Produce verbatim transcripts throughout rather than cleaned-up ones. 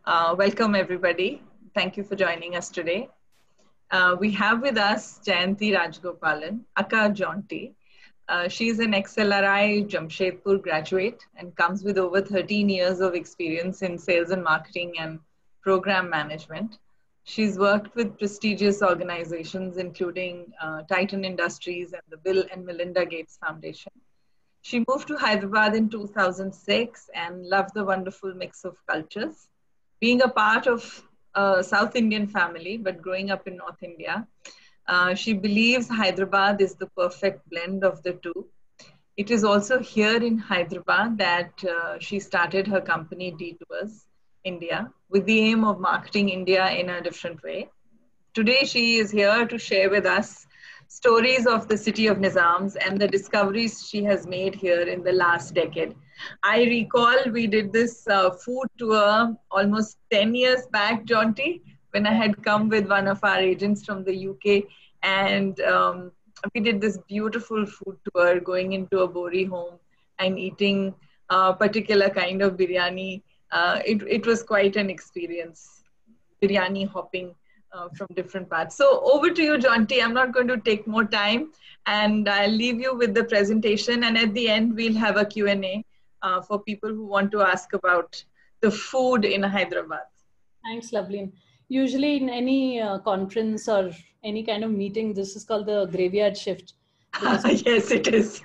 Uh, welcome, everybody. Thank you for joining us today. Uh, we have with us Jayanti Rajgopalan, Akka Jaunty. Uh, she is an X L R I Jamshedpur graduate and comes with over thirteen years of experience in sales and marketing and program management. She's worked with prestigious organizations, including uh, Titan Industries and the Bill and Melinda Gates Foundation. She moved to Hyderabad in two thousand six and loved the wonderful mix of cultures. Being a part of a South Indian family, but growing up in North India, uh, she believes Hyderabad is the perfect blend of the two. It is also here in Hyderabad that uh, she started her company Detours India with the aim of marketing India in a different way. Today, she is here to share with us stories of the city of Nizams and the discoveries she has made here in the last decade. I recall we did this uh, food tour almost ten years back, Jaunty, when I had come with one of our agents from the U K, and um, we did this beautiful food tour going into a Bori home and eating a particular kind of biryani. Uh, it, it was quite an experience, biryani hopping uh, from different parts. So over to you, Jaunty. I'm not going to take more time, and I'll leave you with the presentation. And at the end, we'll have a Q and A uh, for people who want to ask about the food in Hyderabad. Thanks, Loveleen. Usually in any uh, conference or any kind of meeting, this is called the graveyard shift. Yes, it is.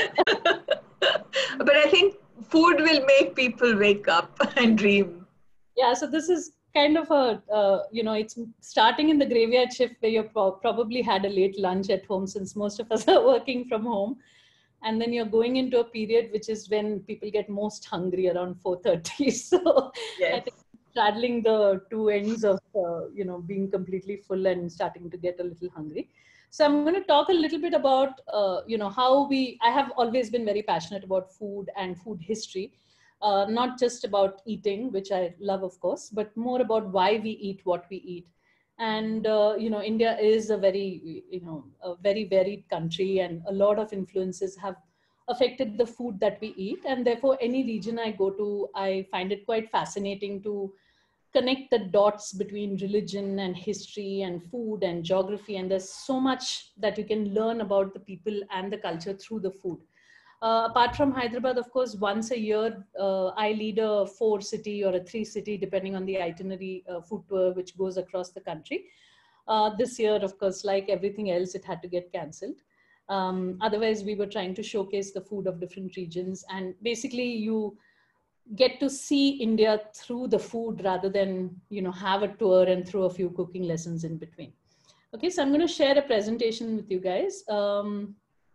But I think food will make people wake up and dream. Yeah, so this is kind of a, uh, you know, it's starting in the graveyard shift where you pro probably had a late lunch at home, since most of us are working from home. And then you're going into a period which is when people get most hungry around four thirty. So yes. I think straddling the two ends of, uh, you know, being completely full and starting to get a little hungry. So I'm going to talk a little bit about, uh, you know, how we, I have always been very passionate about food and food history. Uh, not just about eating, which I love, of course, but more about why we eat what we eat. And, uh, you know, India is a very, you know, a very varied country, and a lot of influences have affected the food that we eat. And therefore, any region I go to, I find it quite fascinating to connect the dots between religion and history and food and geography. And there's so much that you can learn about the people and the culture through the food. Uh, apart from Hyderabad, of course, once a year, uh, I lead a four city or a three city, depending on the itinerary uh, food tour, which goes across the country. Uh, this year, of course, like everything else, it had to get cancelled. Um, otherwise, we were trying to showcase the food of different regions. And basically, you get to see India through the food rather than, you know, have a tour and throw a few cooking lessons in between. Okay, so I'm going to share a presentation with you guys. Um,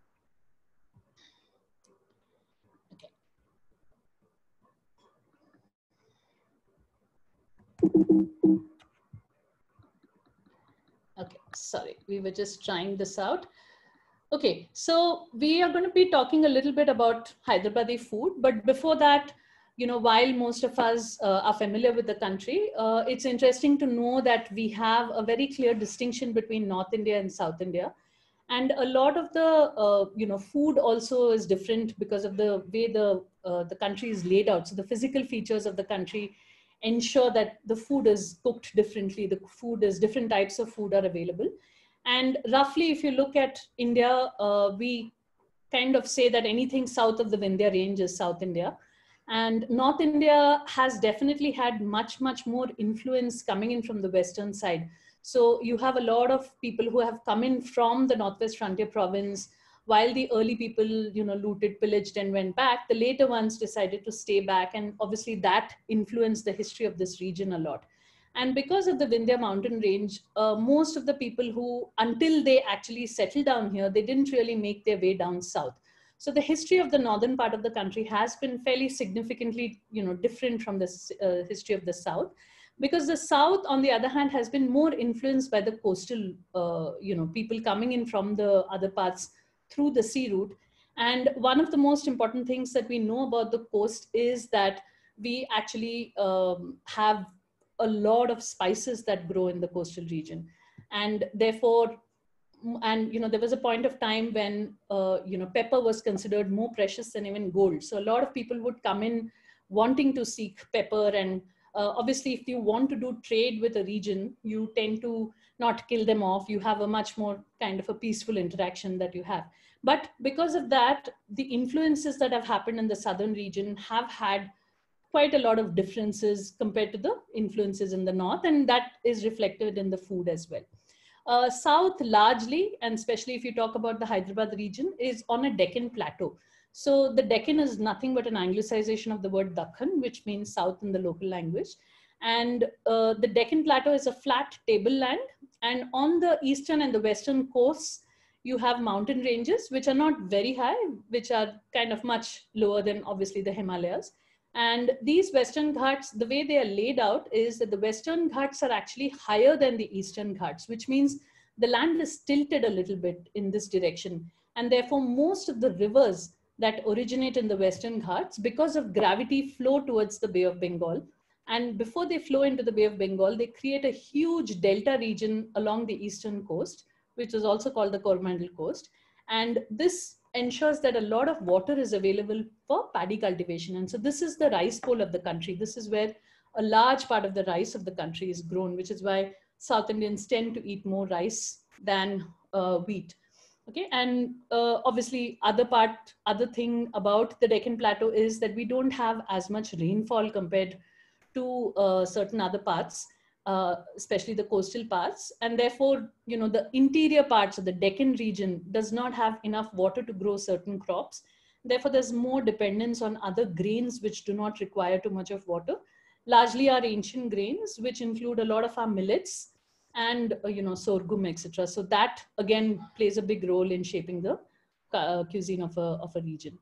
Okay, sorry, we were just trying this out. Okay, so we are going to be talking a little bit about Hyderabadi food, but before that, you know, while most of us uh, are familiar with the country, uh, it's interesting to know that we have a very clear distinction between North India and South India. And a lot of the, uh, you know, food also is different because of the way the, uh, the country is laid out. So the physical features of the country ensure that the food is cooked differently. The food is, different types of food are available. And roughly, if you look at India, uh, we kind of say that anything south of the Vindhya range is South India. And North India has definitely had much, much more influence coming in from the Western side. So you have a lot of people who have come in from the Northwest Frontier Province. While the early people, you know, looted, pillaged, and went back, the later ones decided to stay back. And obviously that influenced the history of this region a lot. And because of the Vindhya mountain range, uh, most of the people who, until they actually settled down here, they didn't really make their way down south. So the history of the northern part of the country has been fairly significantly, you know, different from the uh, history of the south. Because the south, on the other hand, has been more influenced by the coastal, uh, you know, people coming in from the other parts through the sea route. And one of the most important things that we know about the coast is that we actually um, have a lot of spices that grow in the coastal region. And therefore, and you know, there was a point of time when uh, you know, pepper was considered more precious than even gold. So a lot of people would come in wanting to seek pepper and uh, obviously, if you want to do trade with a region, you tend to not kill them off. You have a much more kind of a peaceful interaction that you have. But because of that, the influences that have happened in the southern region have had quite a lot of differences compared to the influences in the north, and that is reflected in the food as well. Uh, South largely, and especially if you talk about the Hyderabad region, is on a Deccan plateau. So the Deccan is nothing but an anglicization of the word Dakhan, which means south in the local language. And uh, the Deccan plateau is a flat tableland. And on the eastern and the western coasts, you have mountain ranges, which are not very high, which are kind of much lower than obviously the Himalayas. And these Western Ghats, the way they are laid out is that the Western Ghats are actually higher than the Eastern Ghats, which means the land is tilted a little bit in this direction. And therefore, most of the rivers that originate in the Western Ghats, because of gravity, flow towards the Bay of Bengal. And before they flow into the Bay of Bengal, they create a huge delta region along the eastern coast, which is also called the Coromandel Coast. And this ensures that a lot of water is available for paddy cultivation. And so this is the rice bowl of the country. This is where a large part of the rice of the country is grown, which is why South Indians tend to eat more rice than uh, wheat. Okay, and uh, obviously other part, other thing about the Deccan Plateau is that we don't have as much rainfall compared to uh, certain other parts, uh, especially the coastal parts. And therefore, you know, the interior parts of the Deccan region does not have enough water to grow certain crops. Therefore, there's more dependence on other grains which do not require too much of water. Largely our ancient grains, which include a lot of our millets, and uh, you know, sorghum, et cetera. So that again plays a big role in shaping the uh, cuisine of a, of a region.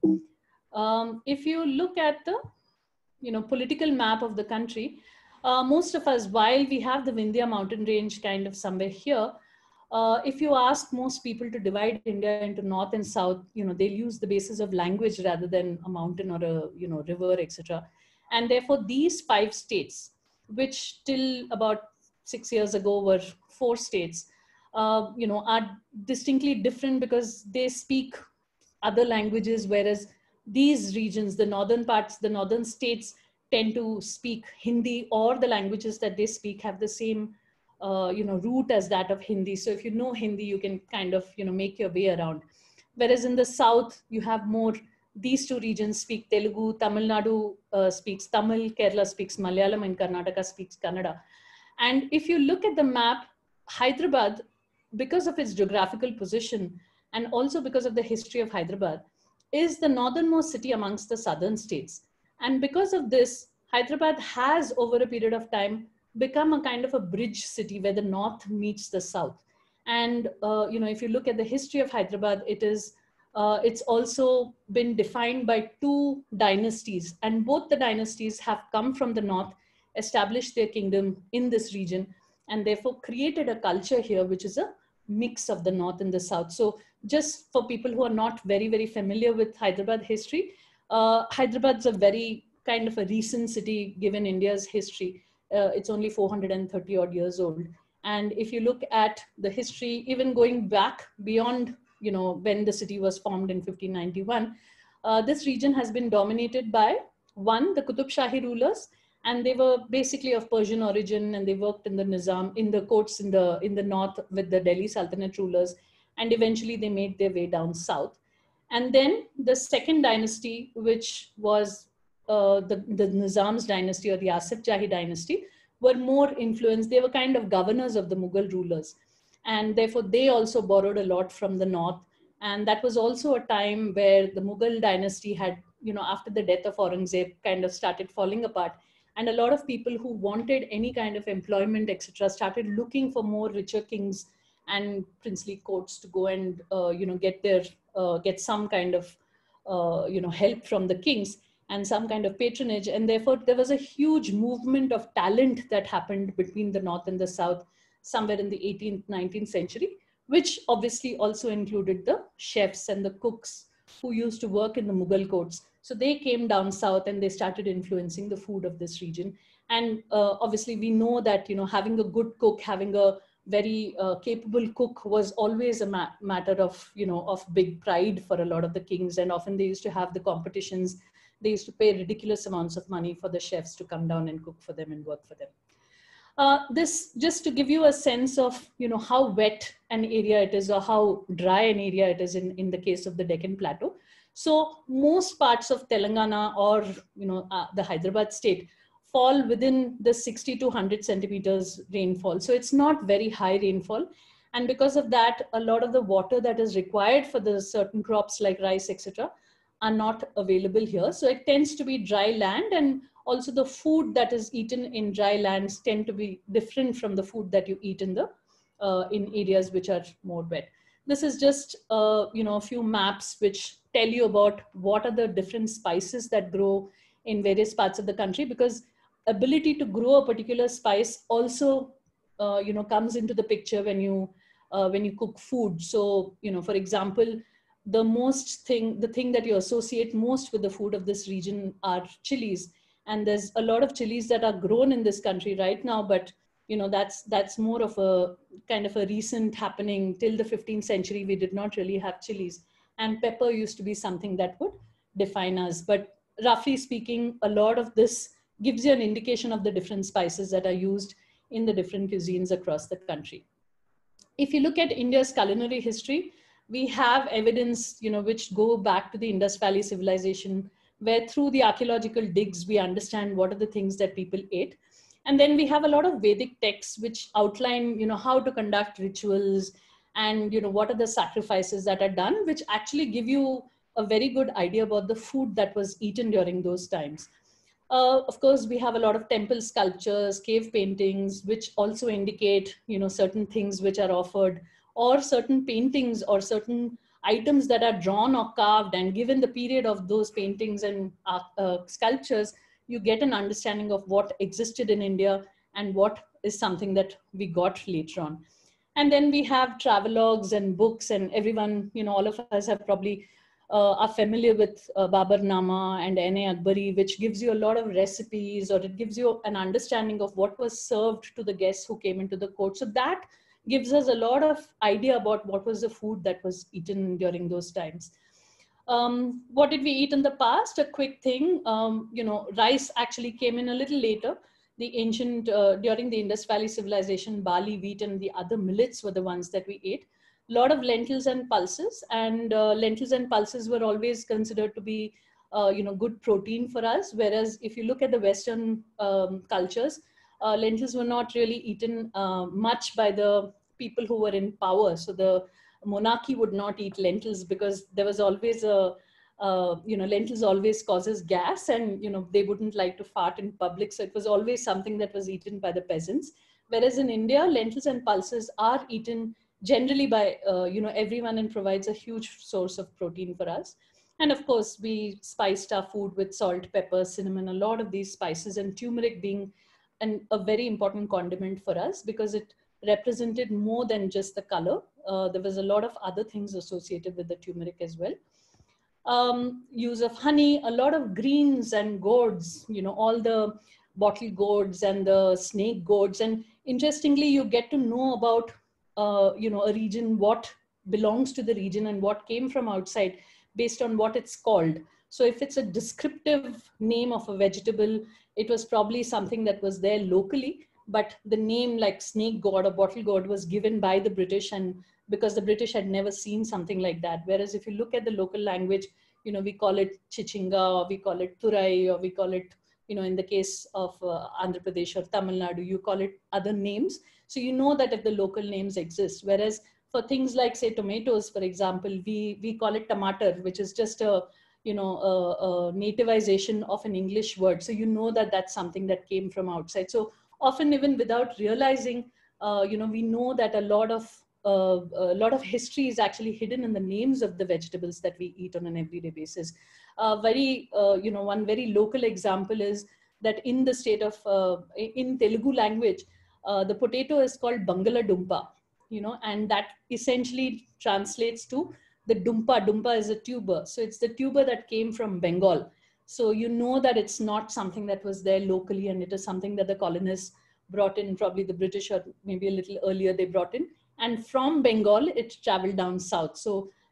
Um, if you look at the you know, political map of the country, uh, most of us, while we have the Vindhya mountain range kind of somewhere here, uh, if you ask most people to divide India into north and south, you know, they'll use the basis of language rather than a mountain or a you know, river, et cetera. And therefore, these five states, which till about six years ago were four states, uh, you know, are distinctly different because they speak other languages, whereas these regions, the northern parts, the northern states tend to speak Hindi, or the languages that they speak have the same, uh, you know, root as that of Hindi. So if you know Hindi, you can kind of, you know, make your way around. Whereas in the south, you have more, these two regions speak Telugu, Tamil Nadu uh, speaks Tamil, Kerala speaks Malayalam, and Karnataka speaks Kannada. And if you look at the map, Hyderabad, because of its geographical position and also because of the history of Hyderabad, is the northernmost city amongst the southern states. And because of this, Hyderabad has over a period of time become a kind of a bridge city where the north meets the south. And uh, you know, if you look at the history of Hyderabad, it is uh, it's also been defined by two dynasties, and both the dynasties have come from the north, established their kingdom in this region, and therefore created a culture here which is a mix of the north and the south. So just for people who are not very, very familiar with Hyderabad history, uh, Hyderabad's a very kind of a recent city given India's history. Uh, it's only four hundred thirty odd years old. And if you look at the history, even going back beyond, you know, when the city was formed in fifteen ninety-one, uh, this region has been dominated by, one, the Qutub Shahi rulers, and they were basically of Persian origin, and they worked in the Nizam, in the courts in the, in the north with the Delhi Sultanate rulers, and eventually they made their way down south. And then the second dynasty, which was uh, the, the Nizam's dynasty, or the Asif Jahi dynasty, were more influenced. They were kind of governors of the Mughal rulers. And therefore, they also borrowed a lot from the north. And that was also a time where the Mughal dynasty had, you know, after the death of Aurangzeb, kind of started falling apart. And a lot of people who wanted any kind of employment, et cetera, started looking for more richer kings and princely courts to go and, uh, you know, get their, uh, get some kind of, uh, you know, help from the kings and some kind of patronage. And therefore, there was a huge movement of talent that happened between the north and the south somewhere in the eighteenth, nineteenth century, which obviously also included the chefs and the cooks who used to work in the Mughal courts. So they came down south and they started influencing the food of this region. And uh, obviously we know that, you know, having a good cook, having a very uh, capable cook was always a ma matter of, you know, of big pride for a lot of the kings. And often they used to have the competitions. they used to pay ridiculous amounts of money for the chefs to come down and cook for them and work for them. Uh, this, just to give you a sense of, you know, how wet an area it is or how dry an area it is in, in the case of the Deccan Plateau. So most parts of Telangana or, you know, uh, the Hyderabad state fall within the sixty to one hundred centimeters rainfall. So it's not very high rainfall. And because of that, a lot of the water that is required for the certain crops like rice, et cetera, are not available here. So it tends to be dry land, and also the food that is eaten in dry lands tend to be different from the food that you eat in the uh, in areas which are more wet. This is just uh, you know, a few maps which tell you about what are the different spices that grow in various parts of the country, because ability to grow a particular spice also uh, you know, comes into the picture when you uh, when you cook food. So, you know, for example, the most thing, the thing that you associate most with the food of this region are chilies. And there's a lot of chilies that are grown in this country right now, but you know, that's that's more of a kind of a recent happening. Till the fifteenth century, we did not really have chilies, and pepper used to be something that would define us. But roughly speaking, a lot of this gives you an indication of the different spices that are used in the different cuisines across the country. If you look at India's culinary history, we have evidence, you know, which go back to the Indus Valley civilization, where through the archaeological digs, we understand what are the things that people ate. And then we have a lot of Vedic texts which outline, you know, how to conduct rituals and, you know, what are the sacrifices that are done, which actually give you a very good idea about the food that was eaten during those times. Uh, of course, we have a lot of temple sculptures, cave paintings, which also indicate, you know, certain things which are offered, or certain paintings or certain items that are drawn or carved, and given the period of those paintings and uh, uh, sculptures, you get an understanding of what existed in India and what is something that we got later on. And then we have travelogues and books, and everyone, you know, all of us have probably uh, are familiar with uh, Babarnama and N A Akbari, which gives you a lot of recipes, or it gives you an understanding of what was served to the guests who came into the court. So that gives us a lot of idea about what was the food that was eaten during those times. Um, what did we eat in the past? A quick thing, um, you know, rice actually came in a little later. The ancient, uh, during the Indus Valley civilization, barley, wheat, and the other millets were the ones that we ate. A lot of lentils and pulses, and uh, lentils and pulses were always considered to be, uh, you know, good protein for us. Whereas if you look at the Western um, cultures, uh, lentils were not really eaten uh, much by the people who were in power. So the monarchy would not eat lentils because there was always a, uh, you know, lentils always causes gas, and, you know, they wouldn't like to fart in public. So it was always something that was eaten by the peasants. Whereas in India, lentils and pulses are eaten generally by, uh, you know, everyone, and provides a huge source of protein for us. And of course, we spiced our food with salt, pepper, cinnamon, a lot of these spices, and turmeric being an, a very important condiment for us because it represented more than just the color. Uh, there was a lot of other things associated with the turmeric as well. Um, use of honey, a lot of greens and gourds, you know, all the bottle gourds and the snake gourds. And interestingly, you get to know about, uh, you know, a region, what belongs to the region and what came from outside based on what it's called. So if it's a descriptive name of a vegetable, it was probably something that was there locally, but the name like snake gourd or bottle gourd was given by the British, and because the British had never seen something like that. Whereas if you look at the local language, you know, we call it chichinga, or we call it turai, or we call it, you know, in the case of uh, Andhra Pradesh or Tamil Nadu, you call it other names. So you know that if the local names exist. Whereas for things like, say, tomatoes, for example, we, we call it tomato, which is just a, you know, a, a nativization of an English word. So you know that that's something that came from outside. So often, even without realizing, uh, you know, we know that a lot of uh, a lot of history is actually hidden in the names of the vegetables that we eat on an everyday basis. Uh, very, uh, you know, one very local example is that in the state of, uh, in Telugu language, uh, the potato is called Bangala Dumpa, you know, and that essentially translates to the Dumpa. Dumpa is a tuber. So it's the tuber that came from Bengal. So you know that it's not something that was there locally, and it is something that the colonists brought in, probably the British, or maybe a little earlier they brought in. And from Bengal, it traveled down south. So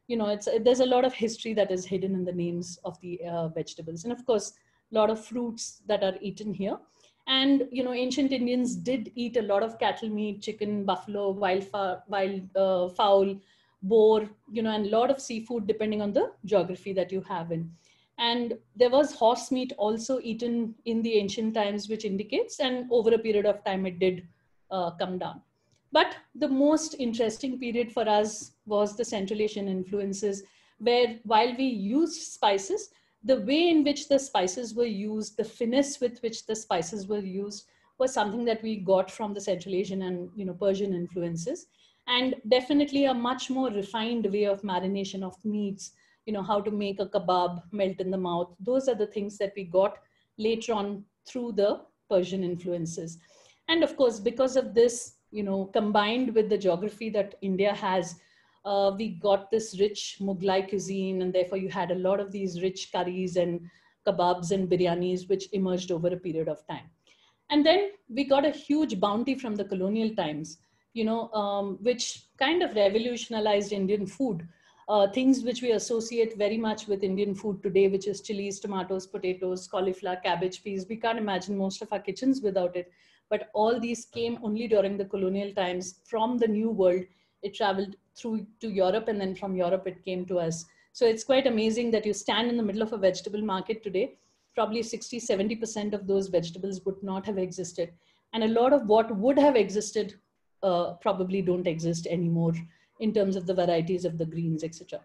you know, it's, there's a lot of history that is hidden in the names of the uh, vegetables. And of course, a lot of fruits that are eaten here. And, you know, ancient Indians did eat a lot of cattle meat, chicken, buffalo, wild, wild uh, fowl, boar, you know, and a lot of seafood depending on the geography that you have in. And there was horse meat also eaten in the ancient times, which indicates, and over a period of time, it did uh, come down. But the most interesting period for us was the Central Asian influences, where while we used spices, the way in which the spices were used, the finesse with which the spices were used, was something that we got from the Central Asian and, you know, Persian influences. And definitely a much more refined way of marination of meats, you know, how to make a kebab melt in the mouth. Those are the things that we got later on through the Persian influences. And of course, because of this, you know, combined with the geography that India has, uh, we got this rich Mughlai cuisine, and therefore you had a lot of these rich curries and kebabs and biryanis, which emerged over a period of time. And then we got a huge bounty from the colonial times, you know, um, which kind of revolutionized Indian food. Uh, things which we associate very much with Indian food today, which is chilies, tomatoes, potatoes, cauliflower, cabbage, peas. We can't imagine most of our kitchens without it. But all these came only during the colonial times from the New World. It traveled through to Europe, and then from Europe, it came to us. So it's quite amazing that you stand in the middle of a vegetable market today. Probably sixty, seventy percent of those vegetables would not have existed. And a lot of what would have existed uh, probably don't exist anymore in terms of the varieties of the greens, et cetera.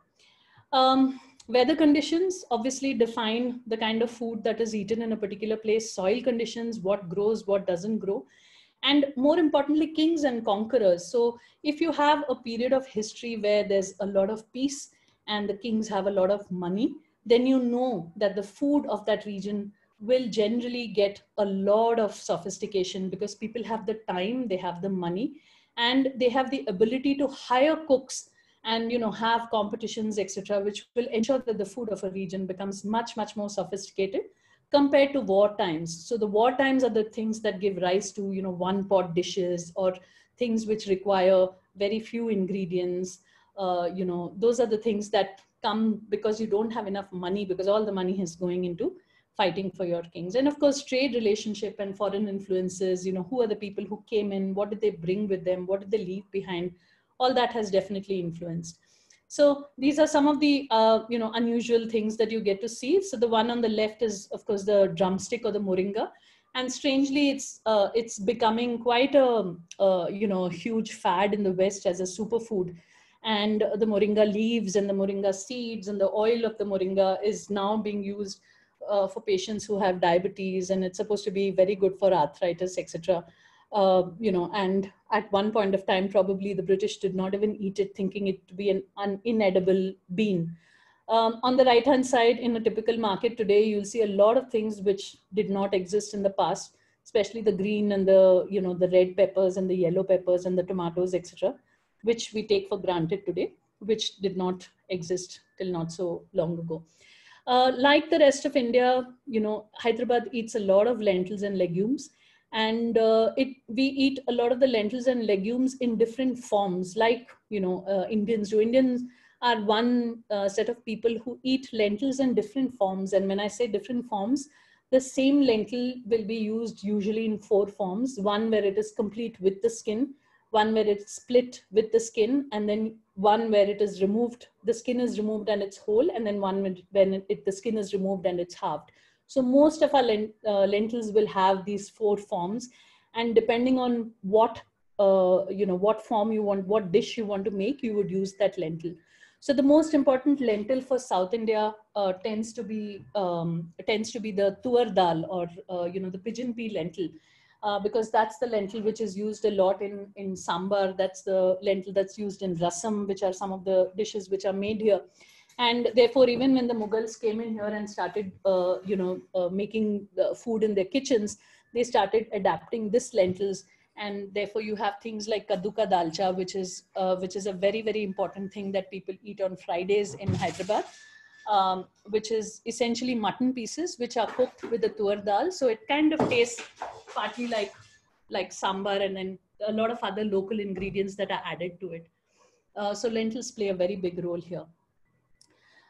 Um, weather conditions obviously define the kind of food that is eaten in a particular place, soil conditions, what grows, what doesn't grow, and more importantly, kings and conquerors. So if you have a period of history where there's a lot of peace and the kings have a lot of money, then you know that the food of that region will generally get a lot of sophistication, because people have the time, they have the money, and they have the ability to hire cooks and, you know, have competitions, et cetera, which will ensure that the food of a region becomes much, much more sophisticated compared to war times. So the war times are the things that give rise to, you know, one pot dishes or things which require very few ingredients. Uh, you know, those are the things that come because you don't have enough money, because all the money is going into fighting for your kings. And of course, trade relationship and foreign influences, you know, who are the people who came in, what did they bring with them, what did they leave behind? All that has definitely influenced. So these are some of the, uh, you know, unusual things that you get to see. So the one on the left is, of course, the drumstick or the moringa. And strangely, it's, uh, it's becoming quite a, uh, you know, huge fad in the West as a superfood. And the moringa leaves and the moringa seeds and the oil of the moringa is now being used Uh, for patients who have diabetes, and it's supposed to be very good for arthritis, et cetera. Uh, you know, and at one point of time, probably the British did not even eat it, thinking it to be an, an inedible bean. Um, on the right-hand side, in a typical market today, you'll see a lot of things which did not exist in the past, especially the green and the, you know, the red peppers and the yellow peppers and the tomatoes, et cetera, which we take for granted today, which did not exist till not so long ago. Uh, like the rest of India, you know, Hyderabad eats a lot of lentils and legumes, and uh, it we eat a lot of the lentils and legumes in different forms, like, you know, uh, Indians do. Indians are one uh, set of people who eat lentils in different forms. And when I say different forms, the same lentil will be used usually in four forms: one where it is complete with the skin, one where it's split with the skin, and then one where it is removed, the skin is removed and it's whole, and then one when it, it, the skin is removed and it's halved. So most of our lent, uh, lentils will have these four forms, and depending on what, uh, you know, what form you want, what dish you want to make, you would use that lentil. So the most important lentil for South India uh, tends to be um, tends to be the tuar dal, or uh, you know, the pigeon pea lentil. Uh, because that's the lentil which is used a lot in, in sambar. That's the lentil that's used in rasam, which are some of the dishes which are made here. And therefore, even when the Mughals came in here and started, uh, you know, uh, making the food in their kitchens, they started adapting this lentils. And therefore, you have things like kaddu ka dalcha, which is, uh, which is a very, very important thing that people eat on Fridays in Hyderabad. Um, which is essentially mutton pieces, which are cooked with the tuar dal. So it kind of tastes partly like, like sambar, and then a lot of other local ingredients that are added to it. Uh, so lentils play a very big role here.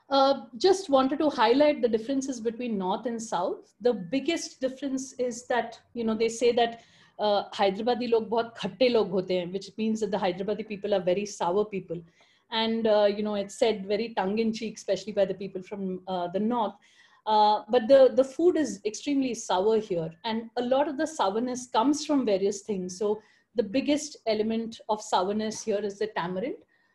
Uh, just wanted to highlight the differences between North and South. The biggest difference is that, you know, they say that uh, Hyderabadi log bahut khatte log hote hain, which means that the Hyderabadi people are very sour people. And, uh, you know, it's said very tongue in cheek, especially by the people from uh, the North. Uh, but the, the food is extremely sour here. And a lot of the sourness comes from various things. So the biggest element of sourness here is the tamarind.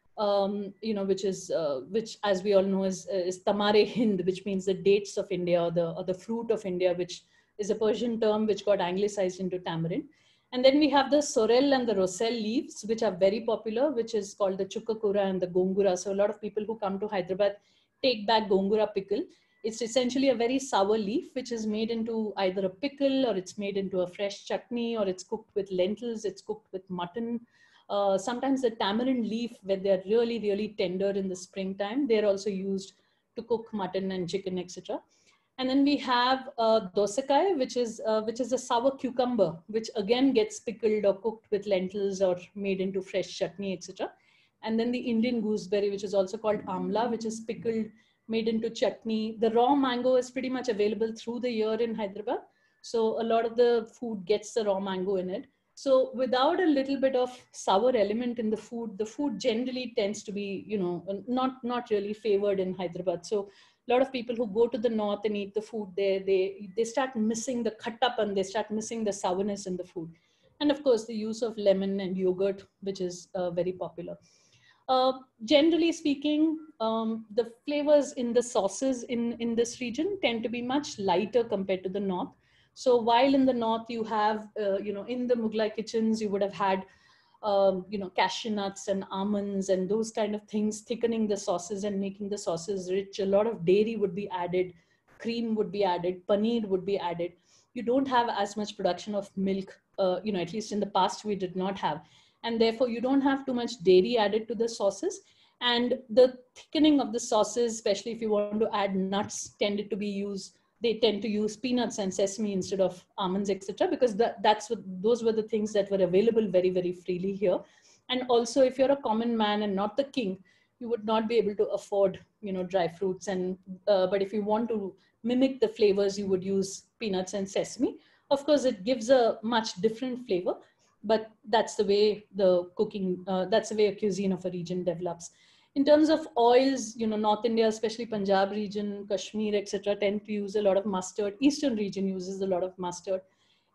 Um, you know, which is, uh, which as we all know is, is Tamare Hind, which means the dates of India, or the, or the fruit of India, which is a Persian term which got anglicized into tamarind. And then we have the sorrel and the roselle leaves, which are very popular, which is called the chukkakura and the gongura. So a lot of people who come to Hyderabad take back gongura pickle. It's essentially a very sour leaf, which is made into either a pickle, or it's made into a fresh chutney, or it's cooked with lentils, it's cooked with mutton. Uh, sometimes the tamarind leaf, when they're really, really tender in the springtime, they're also used to cook mutton and chicken, et cetera. And then we have uh, dosakai, which is, uh, which is a sour cucumber, which again gets pickled or cooked with lentils or made into fresh chutney, et cetera. And then the Indian gooseberry, which is also called amla, which is pickled, made into chutney. The raw mango is pretty much available through the year in Hyderabad. So a lot of the food gets the raw mango in it. So without a little bit of sour element in the food, the food generally tends to be, you know, not, not really favored in Hyderabad. So a lot of people who go to the north and eat the food there, they, they start missing the khattapan, they start missing the sourness in the food. And of course, the use of lemon and yogurt, which is uh, very popular. Uh, generally speaking, um, the flavors in the sauces in, in this region tend to be much lighter compared to the north. So while in the north you have, uh, you know, in the Mughlai kitchens, you would have had, um, you know, cashew nuts and almonds and those kind of things, thickening the sauces and making the sauces rich. A lot of dairy would be added, cream would be added, paneer would be added. You don't have as much production of milk, uh, you know, at least in the past we did not have. And therefore you don't have too much dairy added to the sauces. And the thickening of the sauces, especially if you want to add nuts, tended to be used. They tend to use peanuts and sesame instead of almonds, et cetera, because that, that's what, those were the things that were available very, very freely here. And also, if you're a common man and not the king, you would not be able to afford, you know, dry fruits. And uh, but if you want to mimic the flavors, you would use peanuts and sesame. Of course, it gives a much different flavor, but that's the way the cooking, uh, that's the way a cuisine of a region develops. In terms of oils, you know, North India, especially Punjab region, Kashmir, et cetera, tend to use a lot of mustard. Eastern region uses a lot of mustard.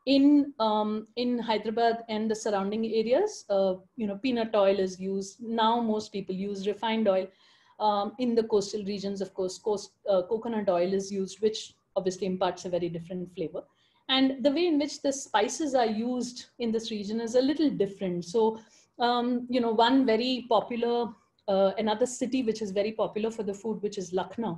In um, in Hyderabad and the surrounding areas, uh, you know, peanut oil is used. Now most people use refined oil. Um, in the coastal regions, of course, coast, uh, coconut oil is used, which obviously imparts a very different flavor. And the way in which the spices are used in this region is a little different. So, um, you know, one very popular Uh, another city which is very popular for the food, which is Lucknow.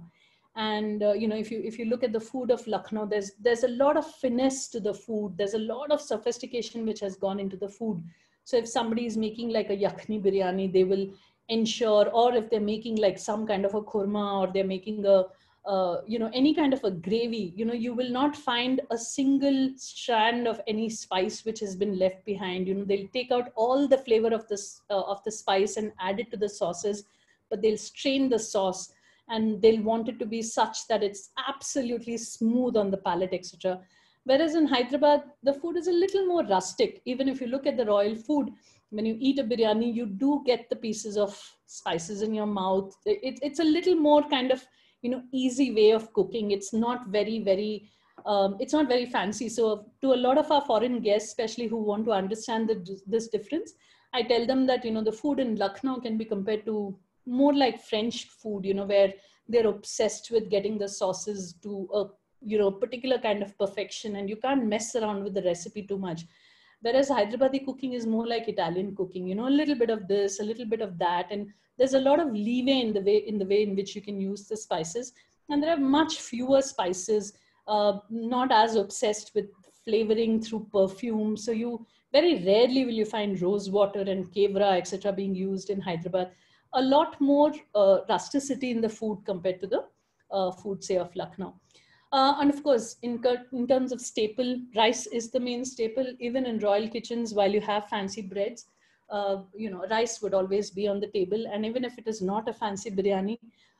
And uh, you know, if you if you look at the food of Lucknow, there's there's a lot of finesse to the food. There's a lot of sophistication which has gone into the food. So if somebody is making like a yakhni biryani, they will ensure, or if they're making like some kind of a korma, or they're making a Uh, you know, any kind of a gravy, you know, you will not find a single strand of any spice which has been left behind. You know, they'll take out all the flavor of this uh, of the spice and add it to the sauces, but they'll strain the sauce and they'll want it to be such that it's absolutely smooth on the palate, et cetera. Whereas in Hyderabad, the food is a little more rustic. Even if you look at the royal food, when you eat a biryani, you do get the pieces of spices in your mouth. It, it's a little more kind of, you know, easy way of cooking. It's not very, very, um, it's not very fancy. So to a lot of our foreign guests, especially who want to understand the, this difference, I tell them that, you know, the food in Lucknow can be compared to more like French food, you know, where they're obsessed with getting the sauces to a, you know, particular kind of perfection, and you can't mess around with the recipe too much. Whereas Hyderabadi cooking is more like Italian cooking, you know, a little bit of this, a little bit of that. And there's a lot of leeway in the way, in the way in which you can use the spices. And there are much fewer spices, uh, not as obsessed with flavoring through perfume. So you very rarely will you find rose water and kevra, et cetera, being used in Hyderabad. A lot more uh, rusticity in the food compared to the uh, food, say, of Lucknow. Uh, and of course, in, in terms of staple, rice is the main staple. Even in royal kitchens, while you have fancy breads, uh, you know, rice would always be on the table. And even if it is not a fancy biryani,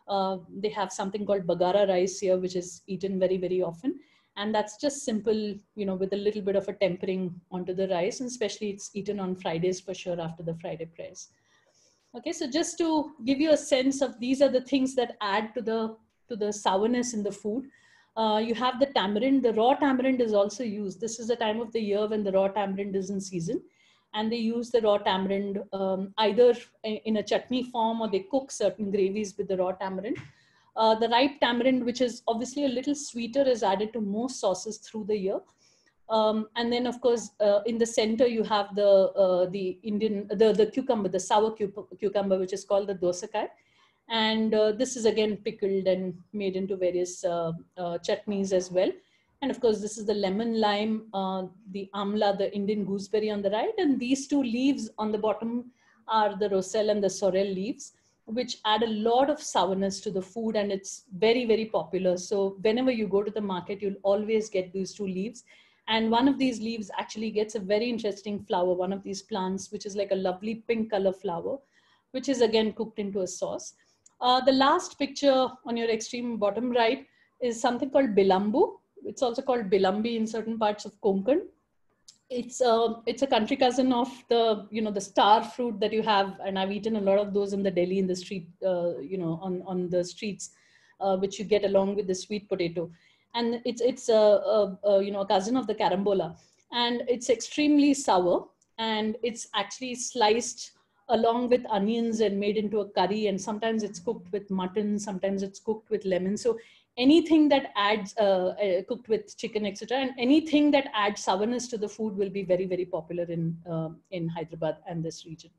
Uh, they have something called Bagara rice here, which is eaten very, very often. And that's just simple, you know, with a little bit of a tempering onto the rice, and especially it's eaten on Fridays for sure after the Friday prayers. Okay, so just to give you a sense of these are the things that add to the to the sourness in the food. Uh, you have the tamarind. The raw tamarind is also used. This is the time of the year when the raw tamarind is in season, and they use the raw tamarind um, either in a chutney form, or they cook certain gravies with the raw tamarind. Uh, the ripe tamarind, which is obviously a little sweeter, is added to most sauces through the year. Um, and then, of course, uh, in the center, you have the uh, the Indian, the, the cucumber, the sour cucumber, which is called the dosakai. And uh, this is again pickled and made into various uh, uh, chutneys as well. And of course, this is the lemon lime, uh, the amla, the Indian gooseberry on the right. And these two leaves on the bottom are the roselle and the sorrel leaves, which add a lot of sourness to the food. And it's very, very popular. So whenever you go to the market, you'll always get these two leaves. And one of these leaves actually gets a very interesting flower, one of these plants, which is like a lovely pink color flower, which is again cooked into a sauce. Uh, the last picture on your extreme bottom right is something called bilambu. It's also called bilambi in certain parts of Konkan. It's a, it's a country cousin of the, you know, the star fruit that you have. And I've eaten a lot of those in the Delhi in the street, uh, you know, on, on the streets, uh, which you get along with the sweet potato. And it's, it's a, a, a, you know, a cousin of the carambola. And it's extremely sour. And it's actually sliced along with onions and made into a curry. And sometimes it's cooked with mutton, sometimes it's cooked with lemon. So anything that adds, uh, uh, cooked with chicken, et cetera, and anything that adds sourness to the food will be very, very popular in, uh, in Hyderabad and this region.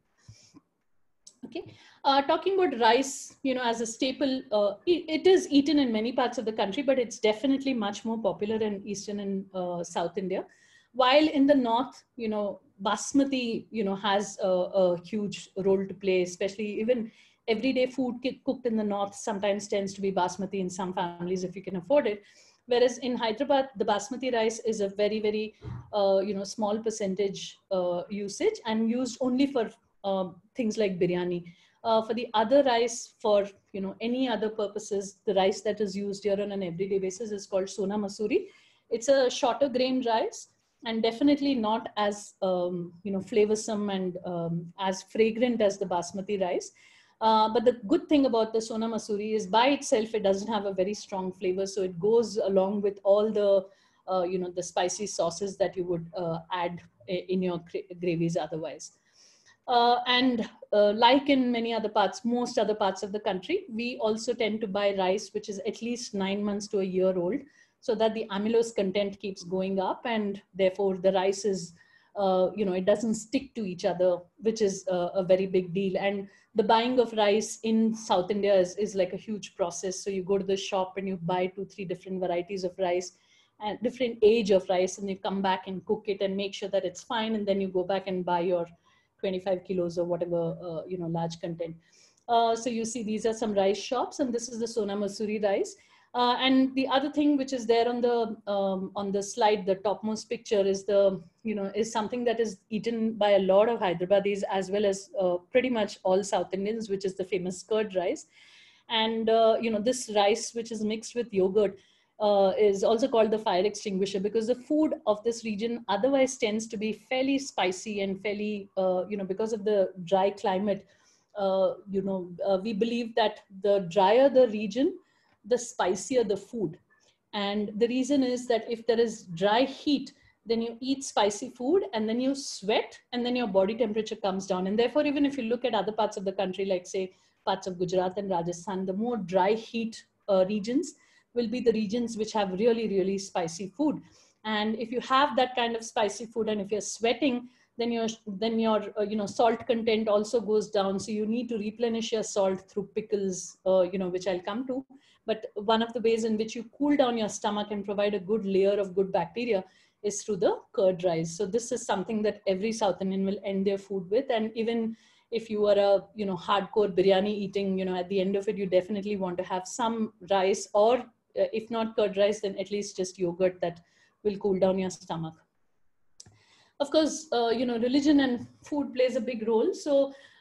Okay, uh, talking about rice, you know, as a staple, uh, it, it is eaten in many parts of the country, but it's definitely much more popular in Eastern and uh, South India. While in the North, you know, basmati, you know, has a, a huge role to play, especially even everyday food cooked in the North sometimes tends to be basmati in some families if you can afford it. Whereas in Hyderabad, the basmati rice is a very, very, uh, you know, small percentage uh, usage and used only for uh, things like biryani. Uh, for the other rice, for, you know, any other purposes, the rice that is used here on an everyday basis is called Sona Masuri. It's a shorter grain rice and definitely not as, um, you know, flavorsome and um, as fragrant as the basmati rice. Uh, but the good thing about the Sona Masuri is by itself, it doesn't have a very strong flavor. So it goes along with all the, uh, you know, the spicy sauces that you would uh, add in your gravies otherwise. Uh, and uh, like in many other parts, most other parts of the country, we also tend to buy rice, which is at least nine months to a year old, so that the amylose content keeps going up. And therefore the rice is, uh, you know, it doesn't stick to each other, which is a, a very big deal. And the buying of rice in South India is, is like a huge process. So you go to the shop and you buy two, three different varieties of rice and different age of rice, and you come back and cook it and make sure that it's fine. And then you go back and buy your twenty-five kilos or whatever, uh, you know, large content. Uh, so you see, these are some rice shops, and this is the Sona Masuri rice. Uh, and the other thing which is there on the um, on the slide, the topmost picture, is the, you know, is something that is eaten by a lot of Hyderabadis as well as uh, pretty much all South Indians, which is the famous curd rice. And uh, you know, this rice, which is mixed with yogurt, uh, is also called the fire extinguisher, because the food of this region otherwise tends to be fairly spicy and fairly, uh, you know, because of the dry climate. Uh, you know, uh, we believe that the drier the region, the spicier the food. And the reason is that if there is dry heat, then you eat spicy food and then you sweat and then your body temperature comes down. And therefore, even if you look at other parts of the country, like say parts of Gujarat and Rajasthan, the more dry heat uh, regions will be the regions which have really, really spicy food. And if you have that kind of spicy food and if you're sweating, then your, then your uh, you know, salt content also goes down. So you need to replenish your salt through pickles, uh, you know, which I'll come to. But one of the ways in which you cool down your stomach and provide a good layer of good bacteria is through the curd rice. So this is something that every South Indian will end their food with. And even if you are a, you know, hardcore biryani eating, you know, at the end of it, you definitely want to have some rice, or uh, if not curd rice, then at least just yogurt that will cool down your stomach. Of course, uh, you know, religion and food plays a big role. So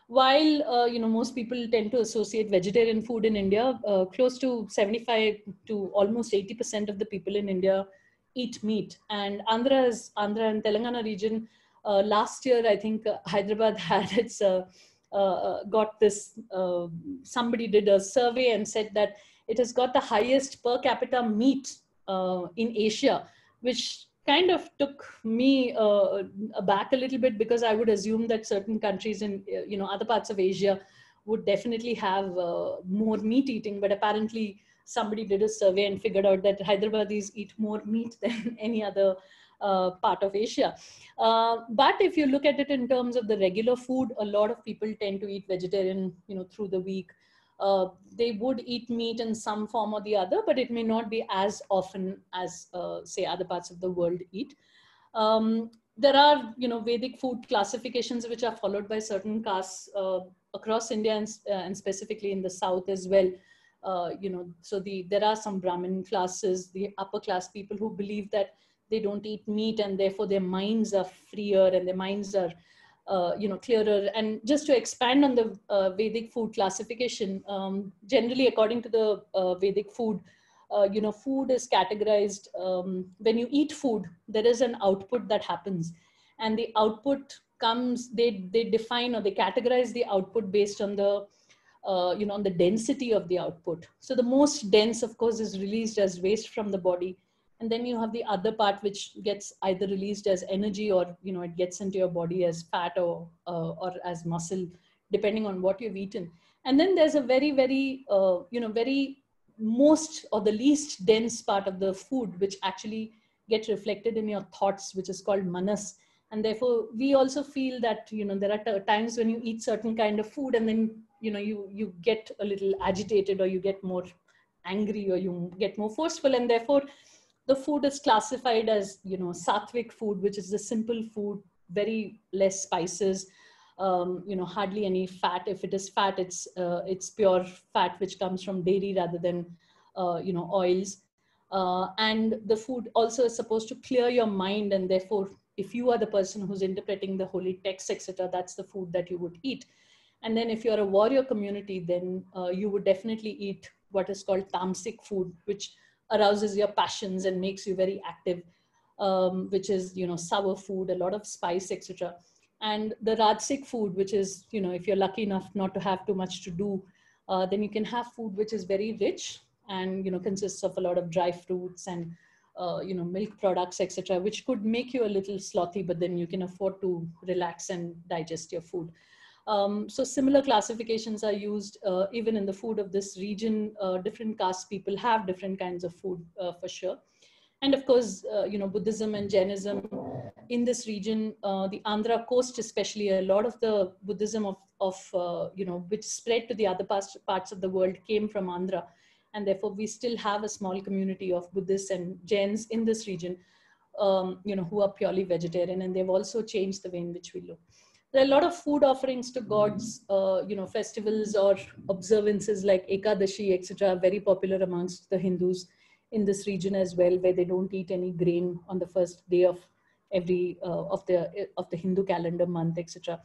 while uh, you know most people tend to associate vegetarian food in India, uh, close to seventy-five to almost eighty percent of the people in India eat meat. And Andhra is Andhra and Telangana region. Uh, last year, I think uh, Hyderabad had its uh, uh, got this. Uh, somebody did a survey and said that it has got the highest per capita meat uh, in Asia, which kind of took me uh, aback a little bit, because I would assume that certain countries in uh, you know other parts of Asia would definitely have uh, more meat eating, but apparently somebody did a survey and figured out that Hyderabadis eat more meat than any other uh, part of Asia. Uh, but if you look at it in terms of the regular food, a lot of people tend to eat vegetarian, you know, through the week. Uh, they would eat meat in some form or the other, but it may not be as often as, uh, say, other parts of the world eat. Um, there are, you know, Vedic food classifications which are followed by certain castes uh, across India, and, uh, and specifically in the south as well. Uh, you know, so the there are some Brahmin classes, the upper class people who believe that they don't eat meat and therefore their minds are freer and their minds are uh, you know, clearer. And just to expand on the uh, Vedic food classification, um, generally according to the uh, Vedic food, uh, you know, food is categorized. Um, when you eat food, there is an output that happens, and the output comes. They they define or they categorize the output based on the uh, you know, on the density of the output. So the most dense, of course, is released as waste from the body. And then you have the other part, which gets either released as energy, or, you know, it gets into your body as fat or, uh, or as muscle, depending on what you've eaten. And then there's a very, very, uh, you know, very most or the least dense part of the food, which actually get reflected in your thoughts, which is called manas. And therefore, we also feel that, you know, there are times when you eat certain kind of food and then, you know, you, you get a little agitated, or you get more angry, or you get more forceful. And therefore, the food is classified as, you know, sattvic food, which is the simple food, very less spices, um, you know, hardly any fat. If it is fat, it's, uh, it's pure fat, which comes from dairy rather than, uh, you know, oils. Uh, and the food also is supposed to clear your mind. And therefore, if you are the person who's interpreting the holy texts, et cetera, that's the food that you would eat. And then if you're a warrior community, then uh, you would definitely eat what is called tamasic food, which arouses your passions and makes you very active, um, which is, you know, sour food, a lot of spice, et cetera. And the rajasic food, which is, you know, if you're lucky enough not to have too much to do, uh, then you can have food which is very rich and, you know, consists of a lot of dry fruits and, uh, you know, milk products, et cetera, which could make you a little slothy, but then you can afford to relax and digest your food. Um, so similar classifications are used uh, even in the food of this region. Uh, different caste people have different kinds of food uh, for sure. And of course, uh, you know, Buddhism and Jainism in this region, uh, the Andhra coast especially, a lot of the Buddhism of, of uh, you know, which spread to the other parts, parts of the world came from Andhra. And therefore, we still have a small community of Buddhists and Jains in this region, um, you know, who are purely vegetarian. And they've also changed the way in which we look. There are a lot of food offerings to gods, uh, you know, festivals or observances like Ekadashi, et cetera, are very popular amongst the Hindus in this region as well, where they don't eat any grain on the first day of every uh, of the of the Hindu calendar month, et cetera.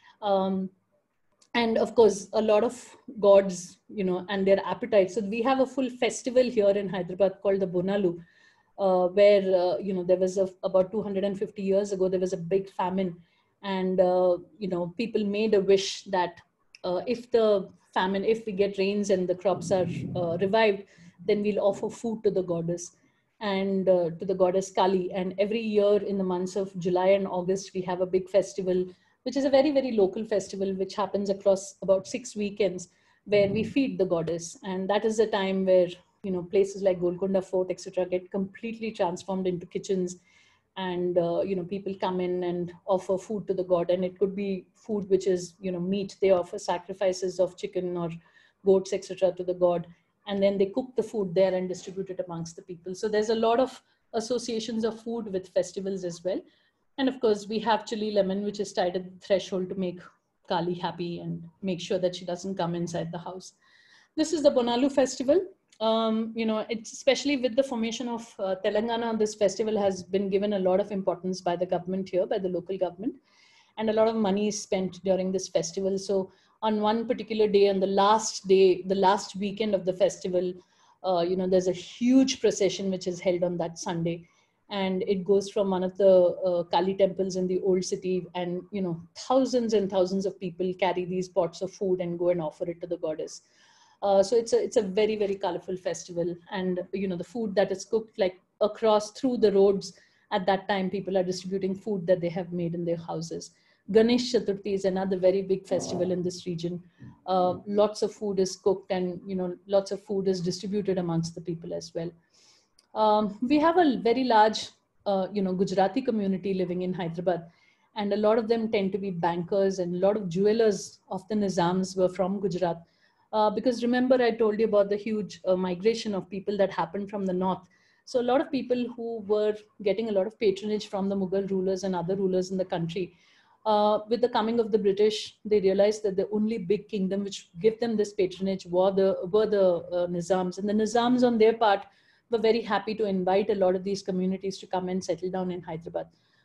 Um, and of course, a lot of gods, you know, and their appetites. So we have a full festival here in Hyderabad called the Bonalu, uh, where uh, you know, there was a, about two hundred fifty years ago there was a big famine. And, uh, you know, people made a wish that uh, if the famine, if we get rains and the crops are uh, revived, then we'll offer food to the goddess and uh, to the goddess Kali. And every year in the months of July and August, we have a big festival, which is a very, very local festival, which happens across about six weekends, where we feed the goddess. And that is the time where, you know, places like Golconda Fort, et cetera, get completely transformed into kitchens. And, uh, you know, people come in and offer food to the god. And it could be food which is, you know, meat. They offer sacrifices of chicken or goats, et cetera, to the god. And then they cook the food there and distribute it amongst the people. So there's a lot of associations of food with festivals as well. And of course, we have chili lemon, which is tied at the threshold to make Kali happy and make sure that she doesn't come inside the house. This is the Bonalu festival. Um, you know, it's especially with the formation of uh, Telangana, this festival has been given a lot of importance by the government here, by the local government. and a lot of money is spent during this festival. So on one particular day, on the last day, the last weekend of the festival, uh, you know, there's a huge procession which is held on that Sunday. And it goes from one of the uh, Kali temples in the old city, and, you know, thousands and thousands of people carry these pots of food and go and offer it to the goddess. Uh, so it's a, it's a very, very colorful festival. And, you know, the food that is cooked like across through the roads at that time, people are distributing food that they have made in their houses. Ganesh Chaturthi is another very big festival in this region. Uh, lots of food is cooked, and, you know, lots of food is distributed amongst the people as well. Um, we have a very large, uh, you know, Gujarati community living in Hyderabad, and a lot of them tend to be bankers, and a lot of jewelers of the Nizams were from Gujarat. Uh, because remember, I told you about the huge uh, migration of people that happened from the north. So a lot of people who were getting a lot of patronage from the Mughal rulers and other rulers in the country, uh, with the coming of the British, they realized that the only big kingdom which gave them this patronage were the, were the uh, Nizams. And the Nizams on their part were very happy to invite a lot of these communities to come and settle down in Hyderabad.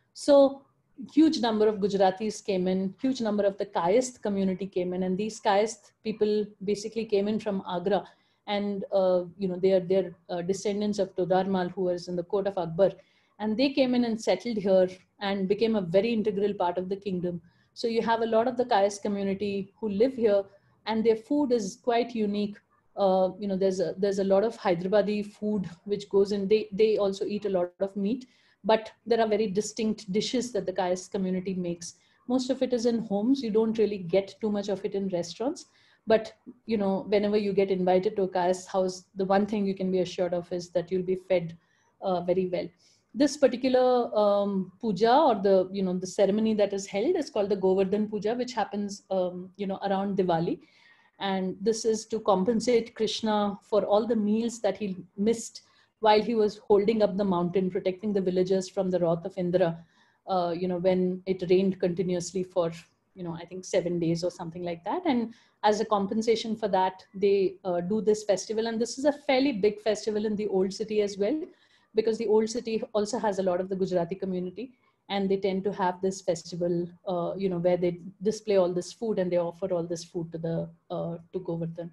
So huge number of Gujaratis came in, huge number of the Kayast community came in, and these Kayast people basically came in from Agra, and uh, you know, they are they're uh, descendants of Todar Mal, who was in the court of Akbar, and they came in and settled here and became a very integral part of the kingdom. So you have a lot of the Kayast community who live here, and their food is quite unique. Uh, you know, there's a, there's a lot of Hyderabadi food which goes in. They, they also eat a lot of meat, but there are very distinct dishes that the Kayast community makes. Most of it is in homes. You don't really get too much of it in restaurants. But, you know, whenever you get invited to a Kayast house, the one thing you can be assured of is that you'll be fed uh, very well. This particular um, puja, or the, you know, the ceremony that is held, is called the Govardhan Puja, which happens, um, you know, around Diwali. And this is to compensate Krishna for all the meals that he missed while he was holding up the mountain, protecting the villagers from the wrath of Indra, uh, you know, when it rained continuously for, you know, I think seven days or something like that. And as a compensation for that, they uh, do this festival. And this is a fairly big festival in the old city as well, because the old city also has a lot of the Gujarati community. And they tend to have this festival, uh, you know, where they display all this food and they offer all this food to the uh, to Govardhan.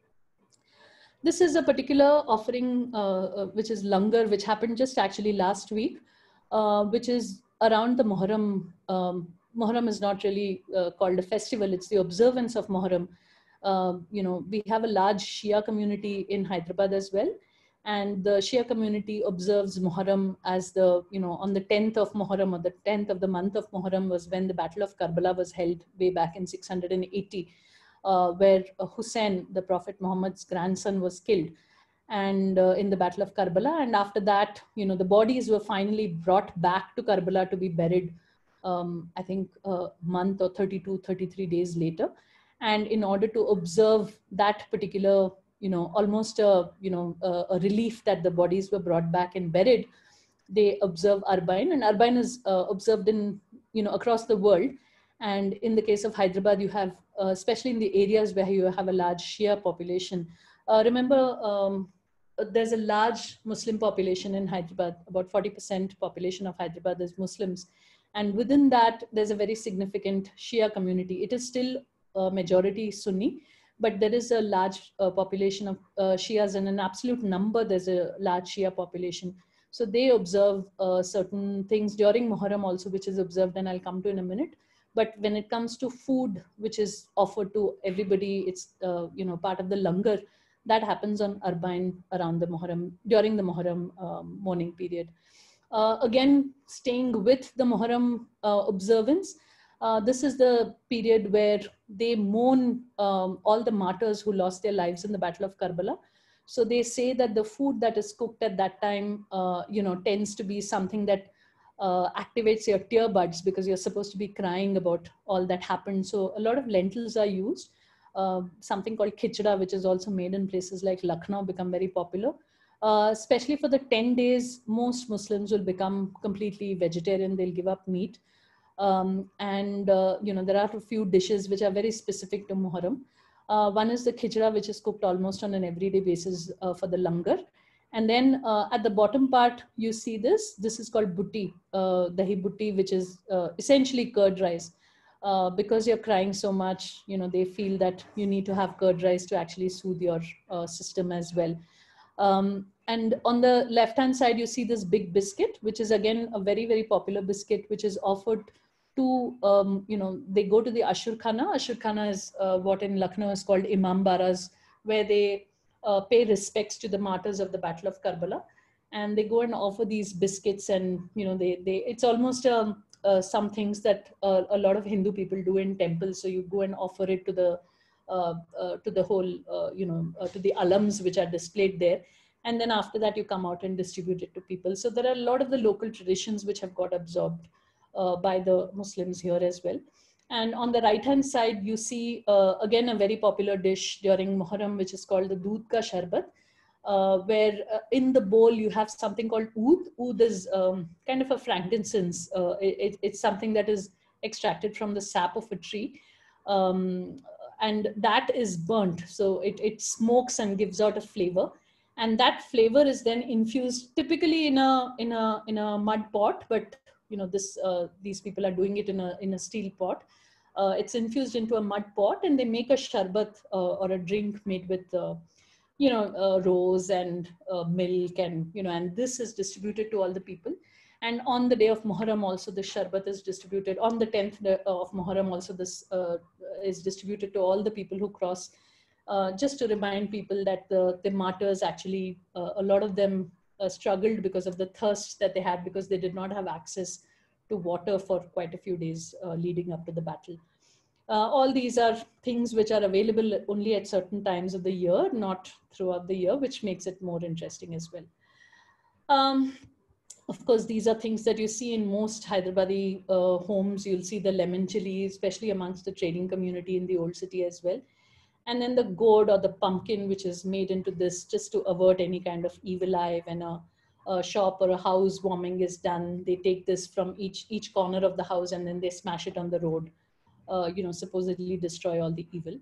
This is a particular offering, uh, which is Langar, which happened just actually last week, uh, which is around the Muharram. Um, Muharram is not really uh, called a festival; it's the observance of Muharram. Uh, you know, we have a large Shia community in Hyderabad as well. And the Shia community observes Muharram as the, you know, on the tenth of Muharram, or the tenth of the month of Muharram, was when the Battle of Karbala was held way back in six hundred eighty, uh, where Hussein, the Prophet Muhammad's grandson, was killed, and uh, in the Battle of Karbala. And after that, you know, the bodies were finally brought back to Karbala to be buried, um, I think a month or thirty-two, thirty-three days later. And in order to observe that particular, you know, almost a, you know, a, a relief that the bodies were brought back and buried, they observe Arbain. And Arbain is uh, observed in, you know, across the world. And in the case of Hyderabad, you have, uh, especially in the areas where you have a large Shia population. Uh, remember, um, there's a large Muslim population in Hyderabad. About forty percent population of Hyderabad is Muslims. And within that, there's a very significant Shia community. It is still a majority Sunni, but there is a large uh, population of uh, Shias, and an absolute number, there's a large Shia population. So they observe uh, certain things during Muharram also, which is observed, and I'll come to in a minute. But when it comes to food, which is offered to everybody, it's, uh, you know, part of the Langar, that happens on Arbain around the Muharram, during the Muharram um, morning period. Uh, again, staying with the Muharram uh, observance, Uh, this is the period where they mourn um, all the martyrs who lost their lives in the Battle of Karbala. So they say that the food that is cooked at that time, uh, you know, tends to be something that uh, activates your tear buds, because you're supposed to be crying about all that happened. So a lot of lentils are used. Uh, something called khichda, which is also made in places like Lucknow, become very popular. Uh, especially for the ten days, most Muslims will become completely vegetarian. They'll give up meat. Um, and, uh, you know, there are a few dishes which are very specific to Muharram. Uh, one is the khichda, which is cooked almost on an everyday basis uh, for the Langar. And then uh, at the bottom part, you see this. This is called butti, uh, dahi butti, which is uh, essentially curd rice. uh, because you're crying so much, you know, they feel that you need to have curd rice to actually soothe your uh, system as well. Um, and on the left-hand side, you see this big biscuit, which is again a very, very popular biscuit, which is offered to, um, you know, they go to the Ashur Khana. Ashur Khana is uh, what in Lucknow is called Imam Baras, where they uh, pay respects to the martyrs of the Battle of Karbala. And they go and offer these biscuits, and, you know, they, they it's almost um, uh, some things that uh, a lot of Hindu people do in temples. So you go and offer it to the uh, uh, to the whole, uh, you know, uh, to the alams which are displayed there. And then after that, you come out and distribute it to people. So there are a lot of the local traditions which have got absorbed uh, by the Muslims here as well. And on the right-hand side, you see, uh, again, a very popular dish during Muharram, which is called the Doodh Ka Sharbat, uh, where uh, in the bowl, you have something called oud. Oud is um, kind of a frankincense. Uh, it, it's something that is extracted from the sap of a tree. Um, and that is burnt. So it, it smokes and gives out a flavor. And that flavor is then infused typically in a in a in a mud pot, but you know this uh, these people are doing it in a in a steel pot. Uh, it's infused into a mud pot, and they make a sharbat uh, or a drink made with uh, you know uh, rose and uh, milk, and you know and this is distributed to all the people. And on the day of Muharram also, the sharbat is distributed. On the tenth day of Muharram also, this uh, is distributed to all the people who cross. Uh, just to remind people that the, the martyrs actually, uh, a lot of them uh, struggled because of the thirst that they had, because they did not have access to water for quite a few days uh, leading up to the battle. Uh, all these are things which are available only at certain times of the year, not throughout the year, which makes it more interesting as well. Um, of course, these are things that you see in most Hyderabadi uh, homes. You'll see the lemon chili, especially amongst the trading community in the old city as well. And then the gourd or the pumpkin, which is made into this just to avert any kind of evil eye. When a, a shop or a house warming is done, they take this from each, each corner of the house, and then they smash it on the road, uh, you know, supposedly destroy all the evil.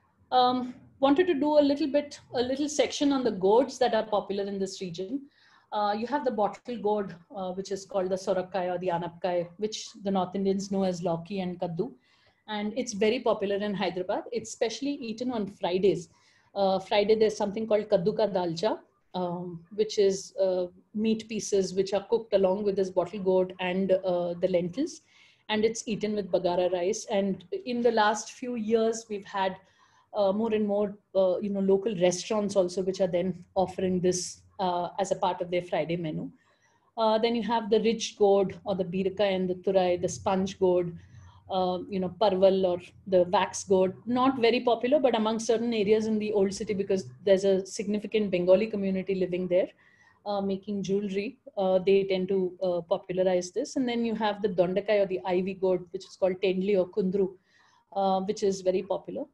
Um, wanted to do a little bit, a little section on the gourds that are popular in this region. Uh, you have the bottle gourd, uh, which is called the sorakkai or the anapkai, which the North Indians know as lauki and kaddu. And it's very popular in Hyderabad. It's specially eaten on Fridays. Uh, Friday, there's something called kaddu ka dalcha, um, which is uh, meat pieces which are cooked along with this bottle gourd and uh, the lentils. And it's eaten with bagara rice. And in the last few years, we've had uh, more and more, uh, you know, local restaurants also, which are then offering this uh, as a part of their Friday menu. Uh, then you have the rich gourd or the birka and the turai, the sponge gourd. Uh, you know, parval or the wax gourd, not very popular, but among certain areas in the old city, because there's a significant Bengali community living there, uh, making jewelry. Uh, they tend to uh, popularize this. And then you have the dondakai or the ivy gourd, which is called tendli or kundru, uh, which is very popular.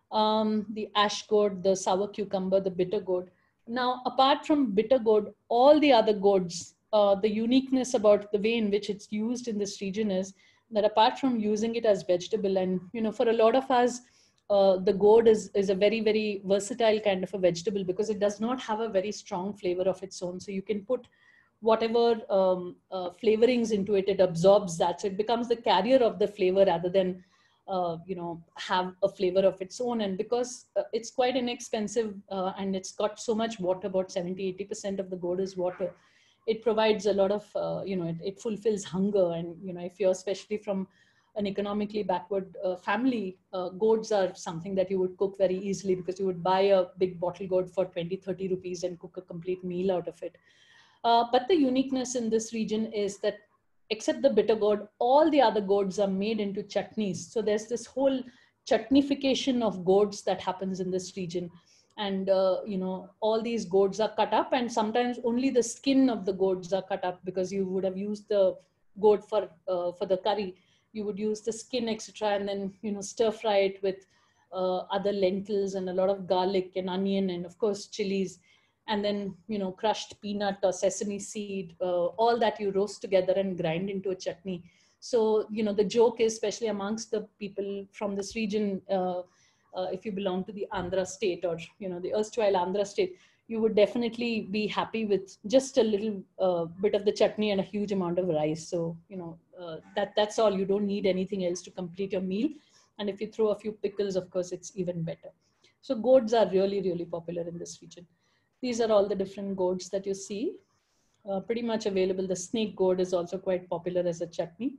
Um, the ash gourd, the sour cucumber, the bitter gourd. Now, apart from bitter gourd, all the other gourds, uh, the uniqueness about the way in which it's used in this region is that apart from using it as vegetable, and you know, for a lot of us, uh, the gourd is, is a very, very versatile kind of a vegetable, because it does not have a very strong flavor of its own. So you can put whatever um, uh, flavorings into it, it absorbs that. So it becomes the carrier of the flavor rather than, uh, you know, have a flavor of its own. And because uh, it's quite inexpensive uh, and it's got so much water, about seventy, eighty percent of the gourd is water, it provides a lot of, uh, you know, it, it fulfills hunger. And, you know, if you're especially from an economically backward uh, family, uh, gourds are something that you would cook very easily, because you would buy a big bottle gourd for twenty, thirty rupees and cook a complete meal out of it. Uh, but the uniqueness in this region is that except the bitter gourd, all the other gourds are made into chutneys. So there's this whole chutnification of gourds that happens in this region. And, uh, you know, all these gourds are cut up, and sometimes only the skin of the gourds are cut up, because you would have used the gourd for, uh, for the curry. You would use the skin, et cetera, and then, you know, stir fry it with uh, other lentils and a lot of garlic and onion and, of course, chilies. And then, you know, crushed peanut or sesame seed, uh, all that you roast together and grind into a chutney. So, you know, the joke is, especially amongst the people from this region, uh, Uh, if you belong to the Andhra state, or, you know, the erstwhile Andhra state, you would definitely be happy with just a little uh, bit of the chutney and a huge amount of rice. So, you know, uh, that that's all. You don't need anything else to complete your meal. And if you throw a few pickles, of course, it's even better. So gourds are really, really popular in this region. These are all the different gourds that you see, uh, pretty much available. The snake gourd is also quite popular as a chutney.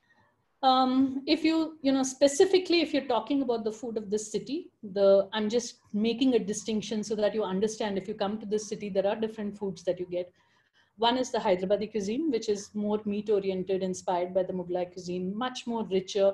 Um, if you, you know, specifically, if you're talking about the food of this city, the, I'm just making a distinction so that you understand if you come to this city, there are different foods that you get. One is the Hyderabadi cuisine, which is more meat oriented, inspired by the Mughlai cuisine, much more richer.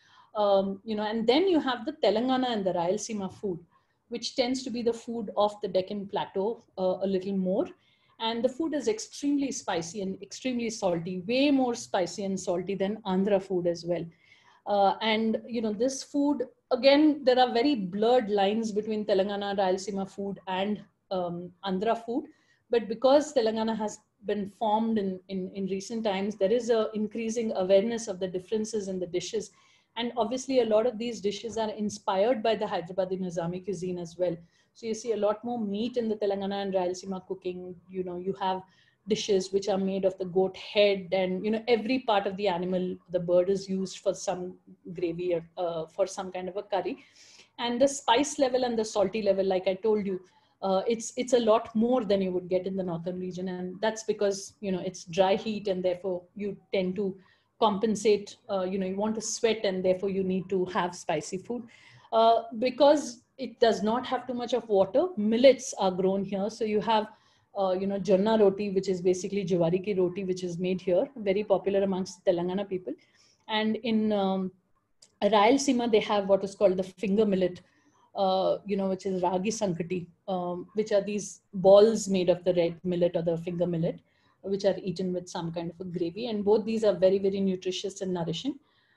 Um, you know, and then you have the Telangana and the Rayalaseema food, which tends to be the food of the Deccan Plateau uh, a little more. And the food is extremely spicy and extremely salty, way more spicy and salty than Andhra food as well. Uh, and, you know, this food, again, there are very blurred lines between Telangana, Rayalaseema food and um, Andhra food. But because Telangana has been formed in, in, in recent times, there is a increasing awareness of the differences in the dishes. And obviously, a lot of these dishes are inspired by the Hyderabadi Nizami cuisine as well. So you see a lot more meat in the Telangana and Rayalaseema cooking. You know, you have dishes which are made of the goat head, and, you know, every part of the animal, the bird is used for some gravy or uh, for some kind of a curry. And the spice level and the salty level, like I told you, uh, it's it's a lot more than you would get in the northern region. And that's because, you know, it's dry heat, and therefore you tend to compensate, uh, you know, you want to sweat, and therefore you need to have spicy food. Uh, because it does not have too much of water, millets are grown here. So you have, uh, you know, jonna roti, which is basically jawari ki roti, which is made here, very popular amongst Telangana people. And in um, Rayalaseema, they have what is called the finger millet, uh, you know, which is ragi sankati, um, which are these balls made of the red millet or the finger millet, which are eaten with some kind of a gravy. And both these are very, very nutritious and nourishing.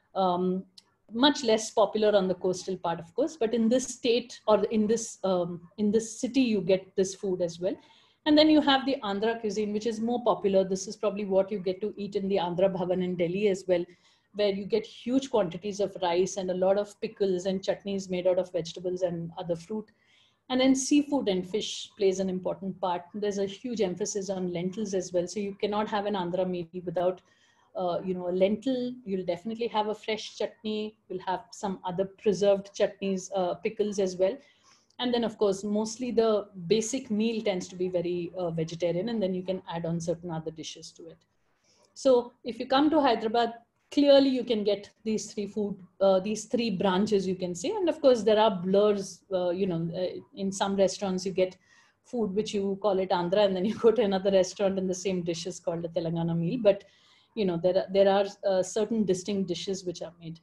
Um, much less popular on the coastal part, of course, but in this state or in this um, in this city, you get this food as well. And then you have the Andhra cuisine, which is more popular. This is probably what you get to eat in the Andhra Bhavan in Delhi as well, where you get huge quantities of rice and a lot of pickles and chutneys made out of vegetables and other fruit. And then seafood and fish plays an important part. There's a huge emphasis on lentils as well. So you cannot have an Andhra meal without, uh, you know, a lentil. You'll definitely have a fresh chutney. You'll have some other preserved chutneys, uh, pickles as well. And then, of course, mostly the basic meal tends to be very uh, vegetarian, and then you can add on certain other dishes to it. So if you come to Hyderabad, clearly you can get these three food, uh, these three branches, you can say. And of course, there are blurs, uh, you know, uh, in some restaurants, you get food which you call it Andhra, and then you go to another restaurant and the same dish is called a Telangana meal. But, you know, there are, there are uh, certain distinct dishes which are made.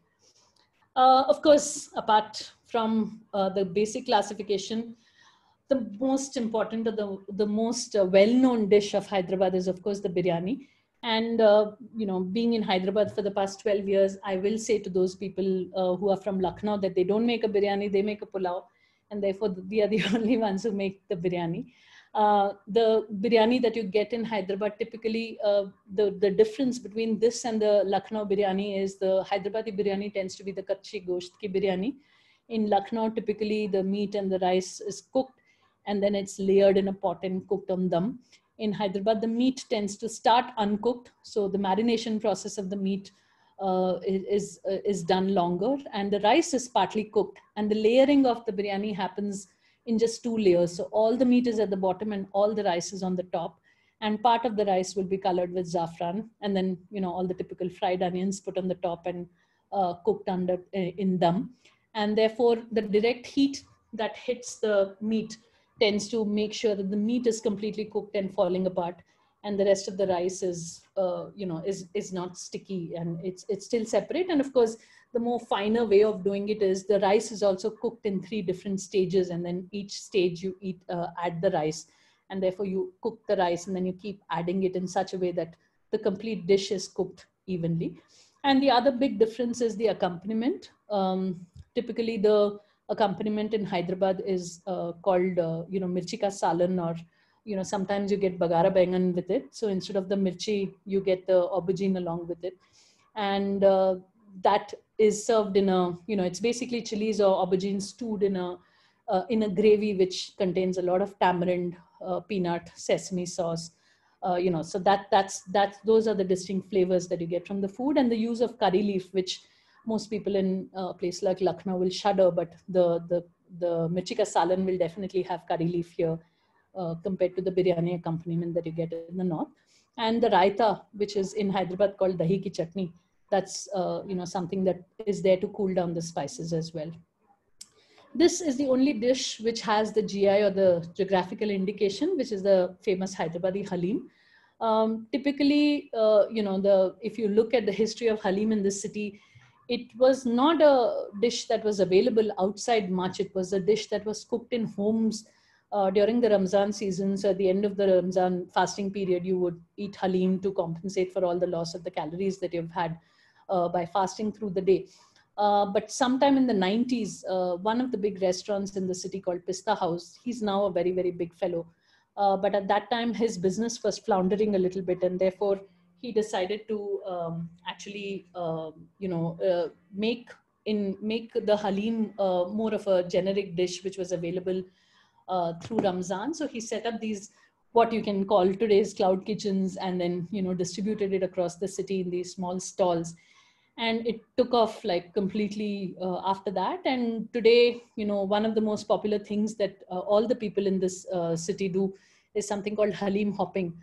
Uh, of course, apart from uh, the basic classification, the most important or the, the most uh, well-known dish of Hyderabad is, of course, the biryani. And, uh, you know, being in Hyderabad for the past twelve years, I will say to those people uh, who are from Lucknow that they don't make a biryani, they make a pulao. And therefore, we are the only ones who make the biryani. Uh, the biryani that you get in Hyderabad, typically uh, the, the difference between this and the Lucknow biryani is the Hyderabadi biryani tends to be the kachi gosht ki biryani. In Lucknow, typically the meat and the rice is cooked, and then it's layered in a pot and cooked on dum. In Hyderabad, the meat tends to start uncooked. So the marination process of the meat uh, is, uh, is done longer, and the rice is partly cooked, and the layering of the biryani happens in just two layers. So all the meat is at the bottom and all the rice is on the top. And part of the rice will be colored with saffron, and then, you know, all the typical fried onions put on the top and uh, cooked under uh, in dum. And therefore, the direct heat that hits the meat tends to make sure that the meat is completely cooked and falling apart, and the rest of the rice is, uh, you know, is is not sticky, and it's it's still separate. And of course, the more finer way of doing it is the rice is also cooked in three different stages, and then each stage you eat uh, add the rice, and therefore you cook the rice and then you keep adding it in such a way that the complete dish is cooked evenly. And the other big difference is the accompaniment. Um, typically, the accompaniment in Hyderabad is uh, called, uh, you know, mirchi ka salan, or, you know, sometimes you get bagara bengan with it. So instead of the mirchi, you get the aubergine along with it. And uh, that is served in a, you know, it's basically chilies or aubergine stewed in a, uh, in a gravy which contains a lot of tamarind, uh, peanut, sesame sauce. Uh, you know, so that that's that's those are the distinct flavors that you get from the food, and the use of curry leaf, which most people in a place like Lucknow will shudder, but the the the mirchi ka salan will definitely have curry leaf here uh, compared to the biryani accompaniment that you get in the north. And the raita, which is in Hyderabad called dahi ki chutney, that's uh, you know something that is there to cool down the spices as well. This is the only dish which has the G I or the geographical indication, which is the famous Hyderabadi halim. Um, typically, uh, you know, the if you look at the history of halim in this city, it was not a dish that was available outside much. It was a dish that was cooked in homes uh, during the Ramzan season. So at the end of the Ramzan fasting period, you would eat halim to compensate for all the loss of the calories that you've had uh, by fasting through the day. Uh, but sometime in the nineties, uh, one of the big restaurants in the city called Pista House, he's now a very, very big fellow. Uh, but at that time, his business was floundering a little bit, and therefore he decided to um, actually, uh, you know, uh, make in make the halim uh, more of a generic dish, which was available uh, through Ramzan. So he set up these what you can call today's cloud kitchens, and then you know distributed it across the city in these small stalls. And it took off like completely uh, after that. And today, you know, one of the most popular things that uh, all the people in this uh, city do is something called halim hopping,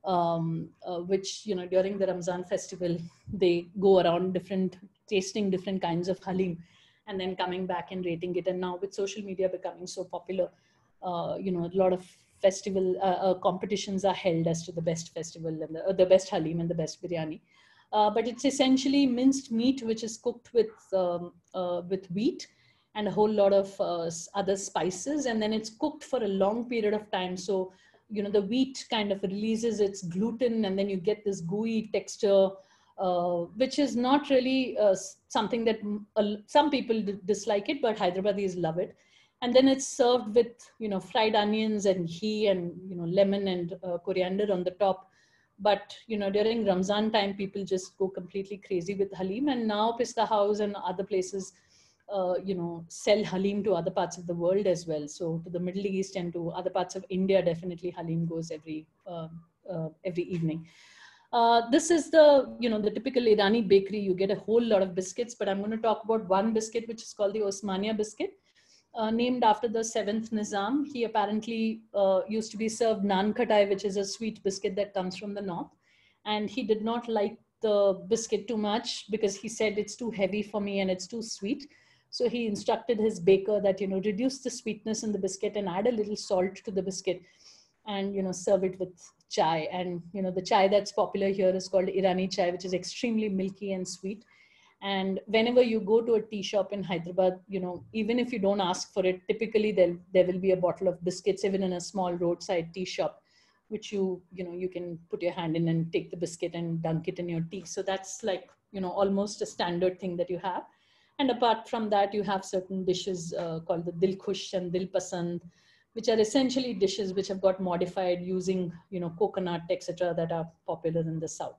um, uh, which, you know, during the Ramzan festival, they go around different, tasting different kinds of halim and then coming back and rating it. And now with social media becoming so popular, uh, you know, a lot of festival uh, uh, competitions are held as to the best festival and the, uh, the best halim and the best biryani. Uh, but it's essentially minced meat, which is cooked with um, uh, with wheat and a whole lot of uh, other spices, and then it's cooked for a long period of time. So, you know, the wheat kind of releases its gluten, and then you get this gooey texture, uh, which is not really uh, something that uh, some people dislike it, but Hyderabadis love it. And then it's served with, you know, fried onions and ghee and, you know, lemon and uh, coriander on the top. But, you know, during Ramzan time, people just go completely crazy with halim. And now Pista House and other places, uh, you know, sell halim to other parts of the world as well. So to the Middle East and to other parts of India, definitely halim goes every, uh, uh, every evening. Uh, this is the, you know, the typical Irani bakery. You get a whole lot of biscuits, but I'm going to talk about one biscuit, which is called the Osmania biscuit. Uh, named after the seventh Nizam. He apparently uh, used to be served naan khatai, which is a sweet biscuit that comes from the north. And he did not like the biscuit too much because he said it's too heavy for me and it's too sweet. So he instructed his baker that, you know, reduce the sweetness in the biscuit and add a little salt to the biscuit and, you know, serve it with chai. And, you know, the chai that's popular here is called Irani chai, which is extremely milky and sweet. And whenever you go to a tea shop in Hyderabad, you know, even if you don't ask for it, typically there, there will be a bottle of biscuits, even in a small roadside tea shop, which you, you know, you can put your hand in and take the biscuit and dunk it in your tea. So that's like, you know, almost a standard thing that you have. And apart from that, you have certain dishes uh, called the Dil Khush and Dil Pasand, which are essentially dishes which have got modified using, you know, coconut, et cetera, that are popular in the south.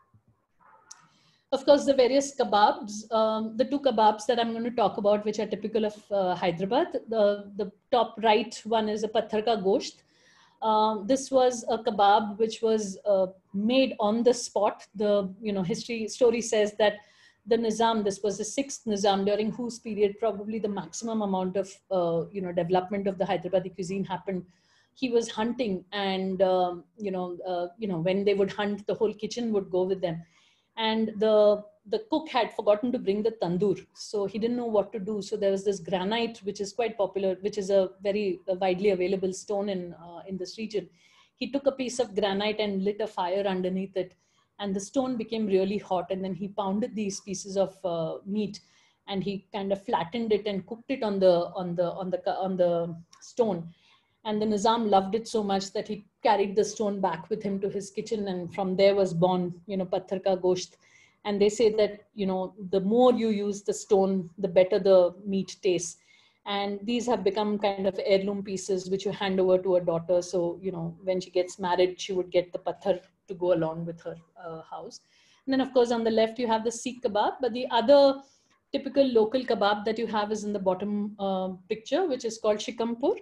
Of course, the various kebabs, um, the two kebabs that I'm going to talk about, which are typical of uh, Hyderabad. The, the top right one is a patthar ka gosht. Um, this was a kebab which was uh, made on the spot. The, you know, history story says that the Nizam, this was the sixth Nizam, during whose period probably the maximum amount of, uh, you know, development of the Hyderabadi cuisine happened. He was hunting, and, um, you know, uh, you know, when they would hunt, the whole kitchen would go with them. And the, the cook had forgotten to bring the tandoor. So he didn't know what to do. So there was this granite, which is quite popular, which is a very uh, widely available stone in, uh, in this region. He took a piece of granite and lit a fire underneath it. And the stone became really hot. And then he pounded these pieces of uh, meat, and he kind of flattened it and cooked it on the, on the, on the, on the stone. And the Nizam loved it so much that he carried the stone back with him to his kitchen. And from there was born, you know, patthar ka gosht. And they say that, you know, the more you use the stone, the better the meat tastes. And these have become kind of heirloom pieces, which you hand over to a daughter. So, you know, when she gets married, she would get the patthar to go along with her uh, house. And then, of course, on the left, you have the Sikh kebab. But the other typical local kebab that you have is in the bottom uh, picture, which is called shikampur.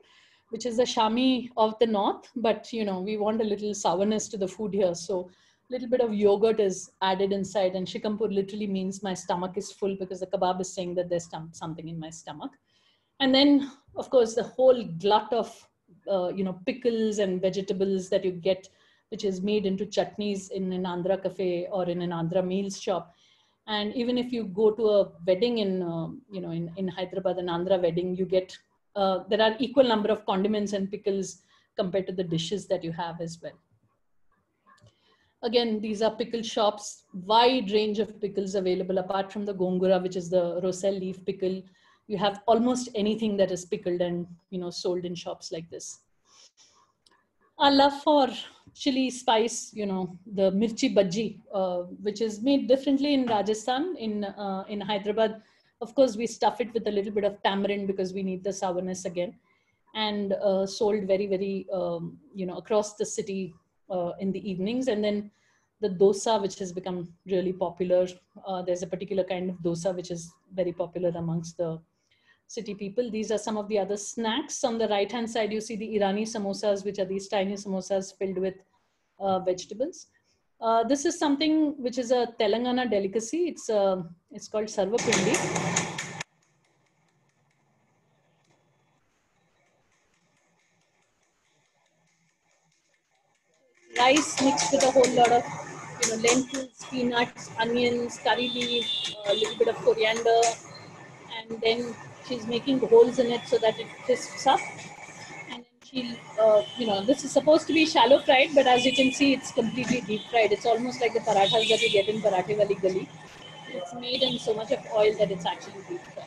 which is the Shami of the north, but you know, we want a little sourness to the food here. So a little bit of yogurt is added inside, and shikampur literally means my stomach is full, because the kebab is saying that there's something in my stomach. And then of course the whole glut of uh, you know, pickles and vegetables that you get, which is made into chutneys in an Andhra cafe or in an Andhra meals shop. And even if you go to a wedding in, uh, you know, in, in Hyderabad, an Andhra wedding, you get, uh, there are equal number of condiments and pickles compared to the dishes that you have as well. Again, these are pickle shops, wide range of pickles available. Apart from the gongura, which is the roselle leaf pickle, you have almost anything that is pickled and, you know, sold in shops like this. Our love for chili spice, you know, the mirchi bhaji, uh, which is made differently in Rajasthan. In, uh, in Hyderabad, of course, we stuff it with a little bit of tamarind because we need the sourness again, and uh, sold very, very, um, you know, across the city uh, in the evenings. And then the dosa, which has become really popular. Uh, there's a particular kind of dosa which is very popular amongst the city people. These are some of the other snacks. On the right hand side, you see the Irani samosas, which are these tiny samosas filled with uh, vegetables. Uh, this is something which is a Telangana delicacy. It's, uh, it's called sarvapindi. Rice mixed with a whole lot of, you know, lentils, peanuts, onions, curry leaf, a little bit of coriander, and then she's making holes in it so that it crisps up. And then she'll, uh, you know, this is supposed to be shallow fried, but as you can see, it's completely deep fried. It's almost like the parathas that you get in Parathe Wali Gali. It's made in so much of oil that it's actually deep fried.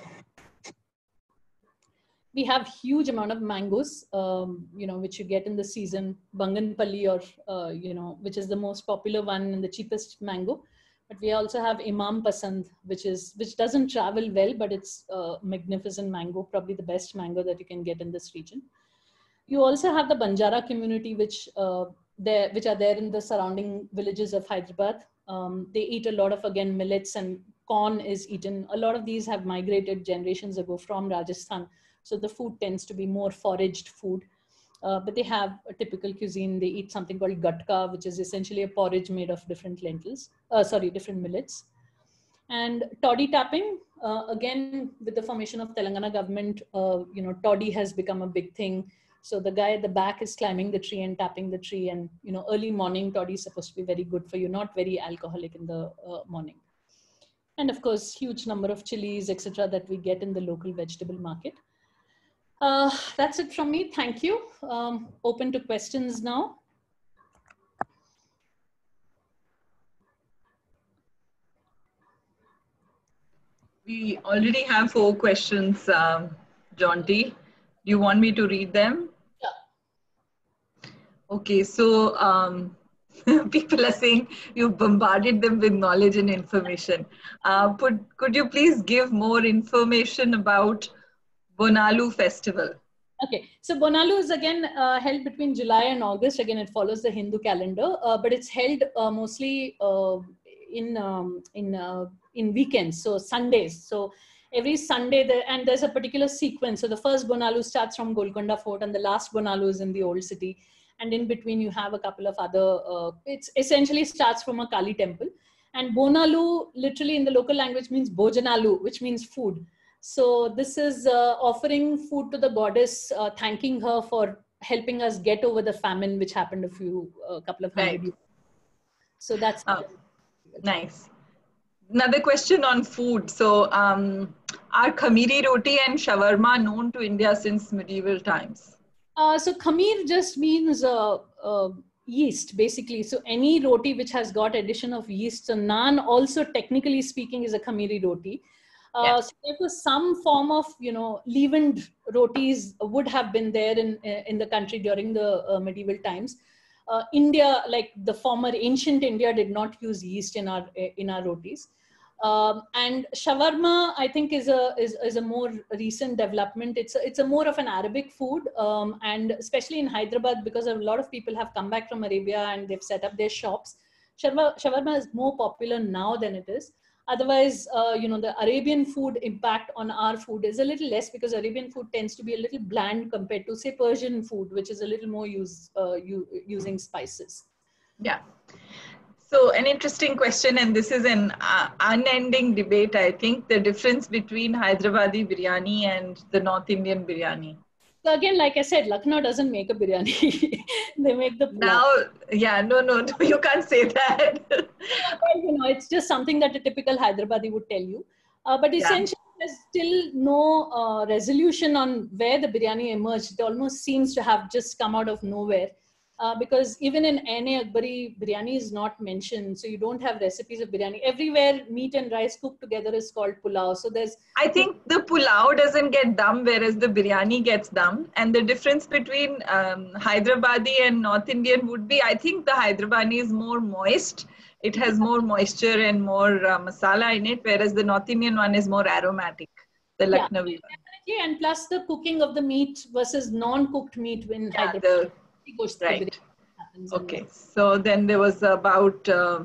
We have huge amount of mangoes, um, you know, which you get in the season, Banganpalli, or, uh, you know, which is the most popular one and the cheapest mango. But we also have Imam Pasand, which is, which doesn't travel well, but it's a magnificent mango, probably the best mango that you can get in this region. You also have the Banjara community, which, uh, there, which are there in the surrounding villages of Hyderabad. Um, they eat a lot of, again, millets, and corn is eaten. A lot of these have migrated generations ago from Rajasthan. So the food tends to be more foraged food. Uh, but they have a typical cuisine. They eat something called gatka, which is essentially a porridge made of different lentils, uh, sorry, different millets. And toddy tapping, uh, again, with the formation of Telangana government, uh, you know, toddy has become a big thing. So the guy at the back is climbing the tree and tapping the tree. And, you know, early morning toddy is supposed to be very good for you, not very alcoholic in the uh, morning. And of course, huge number of chilies, et cetera, that we get in the local vegetable market. Uh, that's it from me. Thank you. Um, open to questions now. We already have four questions, um, Jonty. Do you want me to read them? Yeah. Okay, so um, people are saying you bombarded them with knowledge and information. Uh, put, could you please give more information about Bonalu festival? Okay, so Bonalu is again uh, held between July and August. Again, it follows the Hindu calendar, uh, but it's held uh, mostly uh, in um, in uh, in weekends, so Sundays. So every Sunday, there, and there's a particular sequence. So the first Bonalu starts from Golconda Fort, and the last Bonalu is in the old city. And in between, you have a couple of other. Uh, it's essentially starts from a Kali temple, and Bonalu literally in the local language means Bojanalu, which means food. So this is uh, offering food to the goddess, uh, thanking her for helping us get over the famine, which happened a few, a uh, couple of hundred right. years. So that's uh, nice. Another question on food. So um, are khamiri roti and shawarma known to India since medieval times? Uh, so khamir just means uh, uh, yeast, basically. So any roti which has got addition of yeast. So naan also, technically speaking, is a khamiri roti. Uh, yeah. So therefore, some form of, you know, leavened rotis would have been there in in the country during the uh, medieval times. Uh, India, like the former ancient India, did not use yeast in our in our rotis. Um, and shawarma, I think, is a is, is a more recent development. It's a, it's a more of an Arabic food, um, and especially in Hyderabad, because a lot of people have come back from Arabia and they've set up their shops. Shawarma, shawarma is more popular now than it is. Otherwise, uh, you know, the Arabian food impact on our food is a little less because Arabian food tends to be a little bland compared to, say, Persian food, which is a little more use, uh, u- using spices. Yeah. So an interesting question, and this is an uh, unending debate, I think, the difference between Hyderabadi biryani and the North Indian biryani. So again, like I said, Lucknow doesn't make a biryani. They make the pulao. Now, yeah, no, no, no, you can't say that. You know, it's just something that a typical Hyderabadi would tell you. Uh, but essentially, yeah. There's still no uh, resolution on where the biryani emerged. It almost seems to have just come out of nowhere. Uh, because even in N A Akbari, biryani is not mentioned. So you don't have recipes of biryani. Everywhere meat and rice cooked together is called pulao. So there's... I think the pulao doesn't get dum, whereas the biryani gets dum. And the difference between um, Hyderabadi and North Indian would be, I think the Hyderabadi is more moist. It has more moisture and more uh, masala in it, whereas the North Indian one is more aromatic, the Lucknowi yeah, one. Definitely. And plus the cooking of the meat versus non-cooked meat in yeah, Hyderabad. The, right. Okay. So then there was about, uh,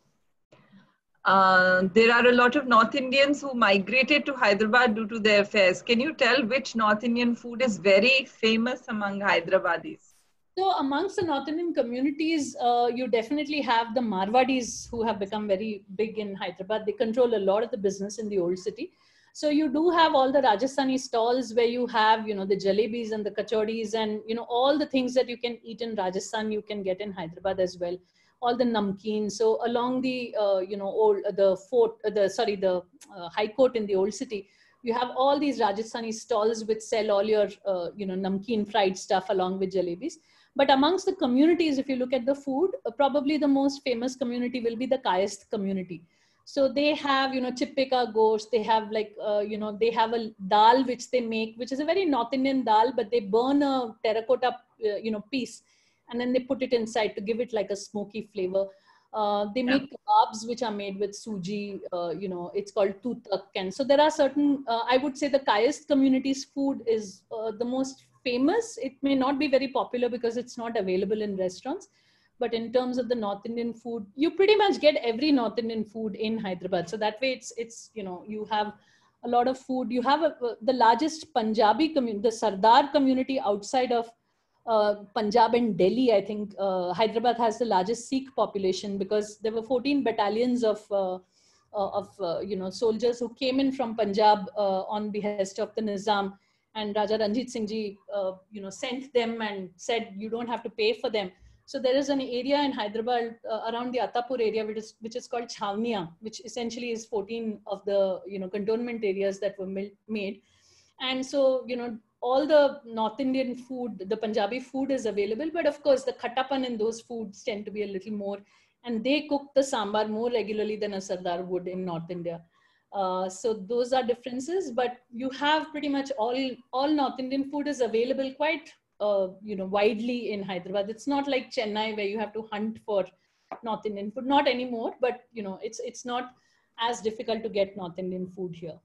uh, there are a lot of North Indians who migrated to Hyderabad due to their fairs. Can you tell which North Indian food is very famous among Hyderabadis? So amongst the North Indian communities, uh, you definitely have the Marwadis who have become very big in Hyderabad. They control a lot of the business in the old city. So you do have all the Rajasthani stalls where you have, you know, the jalebis and the kachodis and, you know, all the things that you can eat in Rajasthan, you can get in Hyderabad as well. All the namkeen. So along the, uh, you know, old, uh, the fort, uh, the, sorry, the uh, high court in the old city, you have all these Rajasthani stalls which sell all your, uh, you know, namkeen fried stuff along with jalebis. But amongst the communities, if you look at the food, uh, probably the most famous community will be the Kayast community. So they have, you know, chippeka ghost, they have like, uh, you know, they have a dal which they make, which is a very North Indian dal, but they burn a terracotta, uh, you know, piece and then they put it inside to give it like a smoky flavor. Uh, they make yeah. kebabs which are made with suji, uh, you know, it's called tutak. And so there are certain, uh, I would say the Kayast community's food is uh, the most famous. It may not be very popular because it's not available in restaurants. But in terms of the North Indian food, you pretty much get every North Indian food in Hyderabad. So that way it's, it's you know, you have a lot of food. You have a, the largest Punjabi community, the Sardar community outside of uh, Punjab and Delhi. I think uh, Hyderabad has the largest Sikh population because there were fourteen battalions of, uh, of uh, you know, soldiers who came in from Punjab uh, on behest of the Nizam. And Raja Ranjit Singh Ji, uh, you know, sent them and said, you don't have to pay for them. So there is an area in Hyderabad uh, around the Attapur area, which is, which is called Chhavniya, which essentially is fourteen of the, you know, cantonment areas that were made. And so, you know, all the North Indian food, the Punjabi food is available, but of course the khattapan in those foods tend to be a little more, and they cook the sambar more regularly than a Sardar would in North India. Uh, so those are differences, but you have pretty much all, all North Indian food is available quite Uh, you know, widely in Hyderabad. It's not like Chennai where you have to hunt for North Indian food. Not anymore, but you know, it's it's not as difficult to get North Indian food here.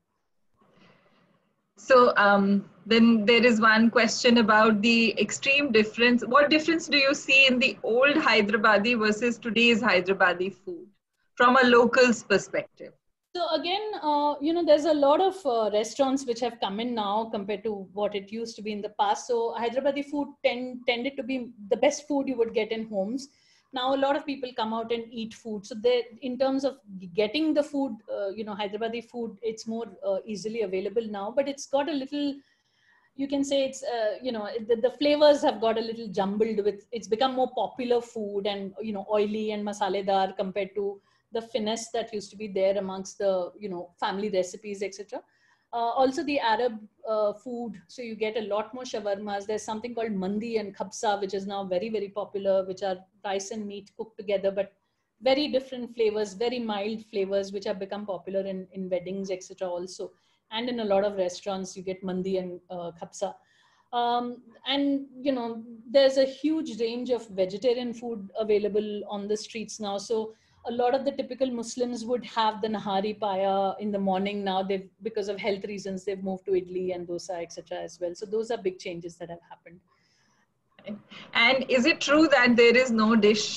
So um, then there is one question about the extreme difference. What difference do you see in the old Hyderabadi versus today's Hyderabadi food from a local's perspective? So again, uh, you know, there's a lot of uh, restaurants which have come in now compared to what it used to be in the past. So Hyderabadi food tend, tended to be the best food you would get in homes. Now a lot of people come out and eat food. So they, in terms of getting the food, uh, you know, Hyderabadi food, it's more uh, easily available now, but it's got a little, you can say it's, uh, you know, the, the flavors have got a little jumbled with, it's become more popular food and, you know, oily and masaledar compared to the finesse that used to be there amongst the, you know, family recipes, et cetera. Uh, also the Arab uh, food. So you get a lot more shawarmas. There's something called mandi and khabsa, which is now very, very popular, which are rice and meat cooked together, but very different flavors, very mild flavors, which have become popular in, in weddings, et cetera also. And in a lot of restaurants, you get mandi and uh, khabsa. Um, and, you know, there's a huge range of vegetarian food available on the streets now. So a lot of the typical Muslims would have the nahari paya in the morning. Now they've, because of health reasons, they've moved to idli and dosa, et cetera as well. So those are big changes that have happened. And is it true that there is no dish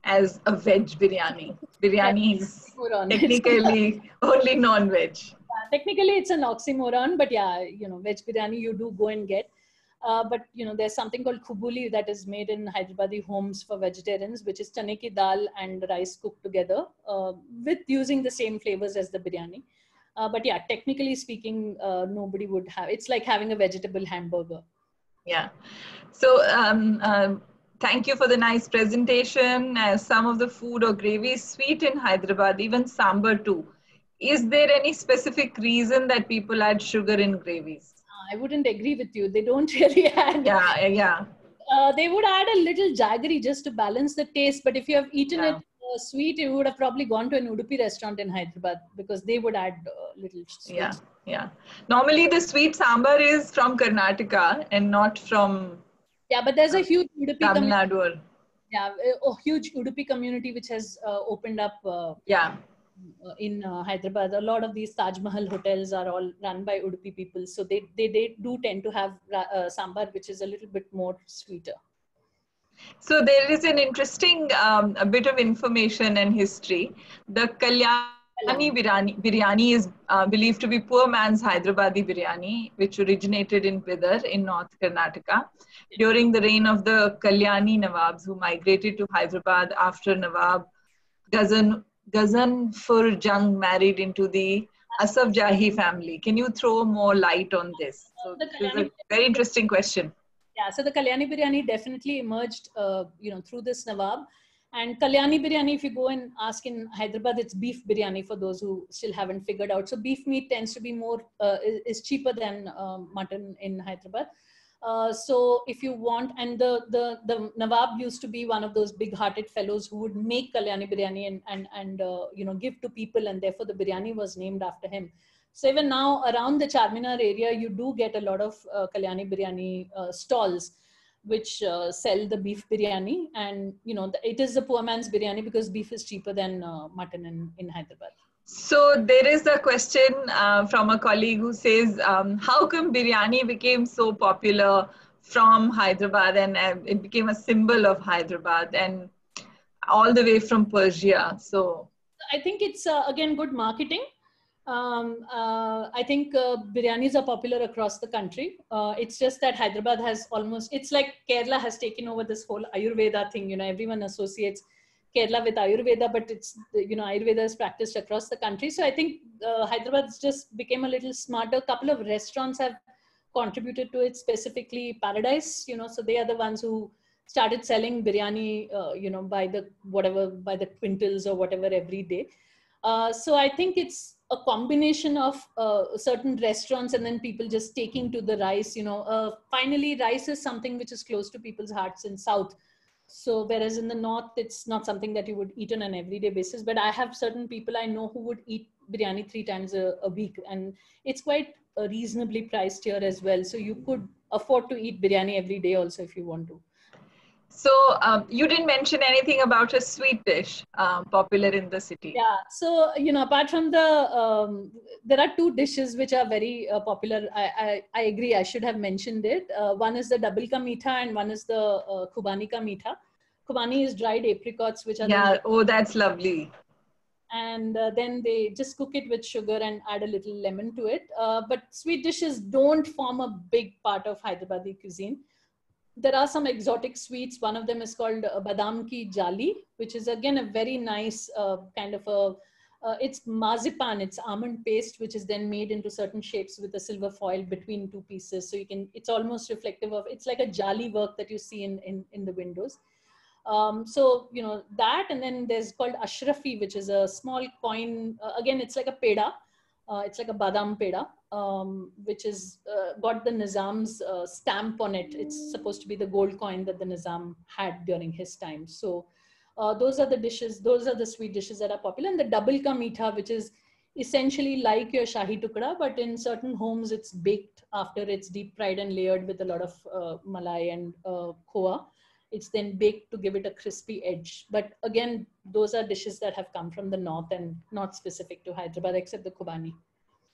as a veg biryani. Biryani is technically only non-veg. Yeah, technically, it's an oxymoron, but yeah, you know, veg biryani you do go and get. Uh, but you know, there's something called khubuli that is made in Hyderabadi homes for vegetarians, which is chane ki dal and rice cooked together uh, with using the same flavors as the biryani. Uh, but yeah, technically speaking, uh, nobody would have. It's like having a vegetable hamburger. Yeah. So um, um, thank you for the nice presentation. Uh, some of the food or gravy is sweet in Hyderabad, even sambar too. Is there any specific reason that people add sugar in gravies? I wouldn't agree with you. They don't really add. Yeah, yeah. Uh, they would add a little jaggery just to balance the taste. But if you have eaten Yeah. it uh, sweet, you would have probably gone to an Udupi restaurant in Hyderabad because they would add uh, little sweet. Yeah, yeah. Normally the sweet sambar is from Karnataka and not from. Yeah, but there's a huge Udupi Tamil community. Nadu. Yeah, a huge Udupi community which has uh, opened up. Uh, yeah. In uh, Hyderabad, a lot of these Taj Mahal hotels are all run by Udupi people. So they, they, they do tend to have uh, sambar, which is a little bit more sweeter. So there is an interesting um, a bit of information and history. The Kalyani biryani, biryani is uh, believed to be poor man's Hyderabadi biryani, which originated in Bidar in North Karnataka during the reign of the Kalyani Nawabs, who migrated to Hyderabad after Nawab Ghazan Ghazanfur Jung married into the Asaf Jahi family. Can you throw more light on this? So this is a very interesting question. Yeah, so the Kalyani biryani definitely emerged, uh, you know, through this Nawab. And Kalyani biryani, if you go and ask in Hyderabad, it's beef biryani for those who still haven't figured out. So beef meat tends to be more, uh, is, is cheaper than uh, mutton in Hyderabad. Uh, so if you want, and the, the, the Nawab used to be one of those big-hearted fellows who would make Kalyani biryani and, and, and uh, you know, give to people, and therefore the biryani was named after him. So even now around the Charminar area, you do get a lot of uh, Kalyani biryani uh, stalls which uh, sell the beef biryani, and you know, the, it is the poor man's biryani because beef is cheaper than uh, mutton in, in Hyderabad. So there is a question uh, from a colleague who says, um, how come biryani became so popular from Hyderabad and uh, it became a symbol of Hyderabad and all the way from Persia? So I think it's uh, again good marketing. Um, uh, I think uh, biryanis are popular across the country. Uh, it's just that Hyderabad has almost, it's like Kerala has taken over this whole Ayurveda thing. You know, everyone associates Kerala with Ayurveda, but it's, you know, Ayurveda is practiced across the country. So I think uh, Hyderabad just became a little smarter. A couple of restaurants have contributed to it, specifically Paradise, you know, so they are the ones who started selling biryani, uh, you know, by the, whatever, by the quintals or whatever every day. Uh, so I think it's a combination of uh, certain restaurants and then people just taking to the rice, you know, uh, finally rice is something which is close to people's hearts in South. So whereas in the North, it's not something that you would eat on an everyday basis, but I have certain people I know who would eat biryani three times a, a week, and it's quite uh, reasonably priced here as well. So you could afford to eat biryani every day also if you want to. So um, you didn't mention anything about a sweet dish uh, popular in the city. Yeah. So, you know, apart from the, um, there are two dishes which are very uh, popular. I, I, I agree. I should have mentioned it. Uh, one is the double ka meetha and one is the uh, Khubani ka meetha. Khubani is dried apricots, which are yeah. Oh, that's lovely. And uh, then they just cook it with sugar and add a little lemon to it. Uh, but sweet dishes don't form a big part of Hyderabadi cuisine. There are some exotic sweets. One of them is called uh, Badam Ki Jali, which is again a very nice uh, kind of a, uh, it's marzipan, it's almond paste, which is then made into certain shapes with a silver foil between two pieces. So you can, it's almost reflective of, it's like a jali work that you see in, in, in the windows. Um, so, you know, that, and then there's called Ashrafi, which is a small coin. Uh, again, it's like a peda. Uh, it's like a badam peda, um, which is uh, got the Nizam's uh, stamp on it. It's supposed to be the gold coin that the Nizam had during his time. So uh, those are the dishes, those are the sweet dishes that are popular. And the double ka meetha, which is essentially like your shahi tukda, but in certain homes it's baked after it's deep fried and layered with a lot of uh, malai and uh, khoa. It's then baked to give it a crispy edge. But again, those are dishes that have come from the North and not specific to Hyderabad, except the Khubani.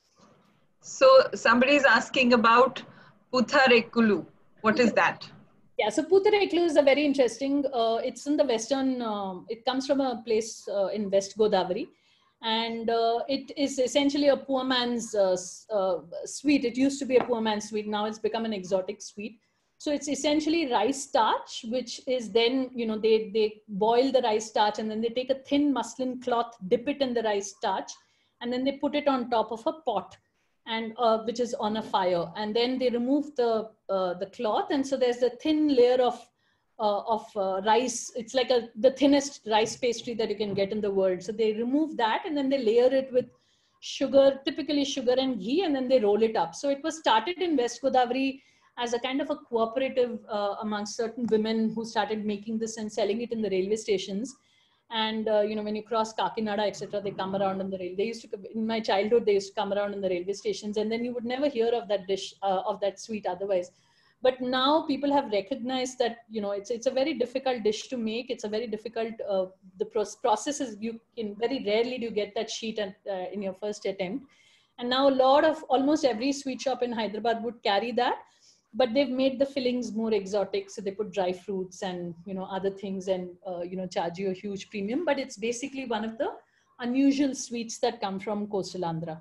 So somebody is asking about Putharekulu. What is that? Yeah, so Putareklu is a very interesting, uh, it's in the western, um, it comes from a place uh, in West Godavari. And uh, it is essentially a poor man's uh, uh, sweet. It used to be a poor man's sweet. Now it's become an exotic sweet. So it's essentially rice starch, which is then, you know, they, they boil the rice starch and then they take a thin muslin cloth, dip it in the rice starch, and then they put it on top of a pot, and uh, which is on a fire. And then they remove the, uh, the cloth. And so there's a thin layer of Uh, of uh, rice. It's like a, the thinnest rice pastry that you can get in the world. So they remove that and then they layer it with sugar, typically sugar and ghee, and then they roll it up. So it was started in West Godavari as a kind of a cooperative uh, amongst certain women who started making this and selling it in the railway stations. And uh, you know, when you cross Kakinada, et cetera, they come around on the rail. They used to, in my childhood, they used to come around in the railway stations, and then you would never hear of that dish, uh, of that sweet otherwise. But now people have recognized that, you know, it's it's a very difficult dish to make. It's a very difficult, uh, the process is, you can very rarely do you get that sheet at, uh, in your first attempt. And now a lot of, almost every sweet shop in Hyderabad would carry that, but they've made the fillings more exotic. So they put dry fruits and, you know, other things, and, uh, you know, charge you a huge premium. But it's basically one of the unusual sweets that come from coastal Andhra.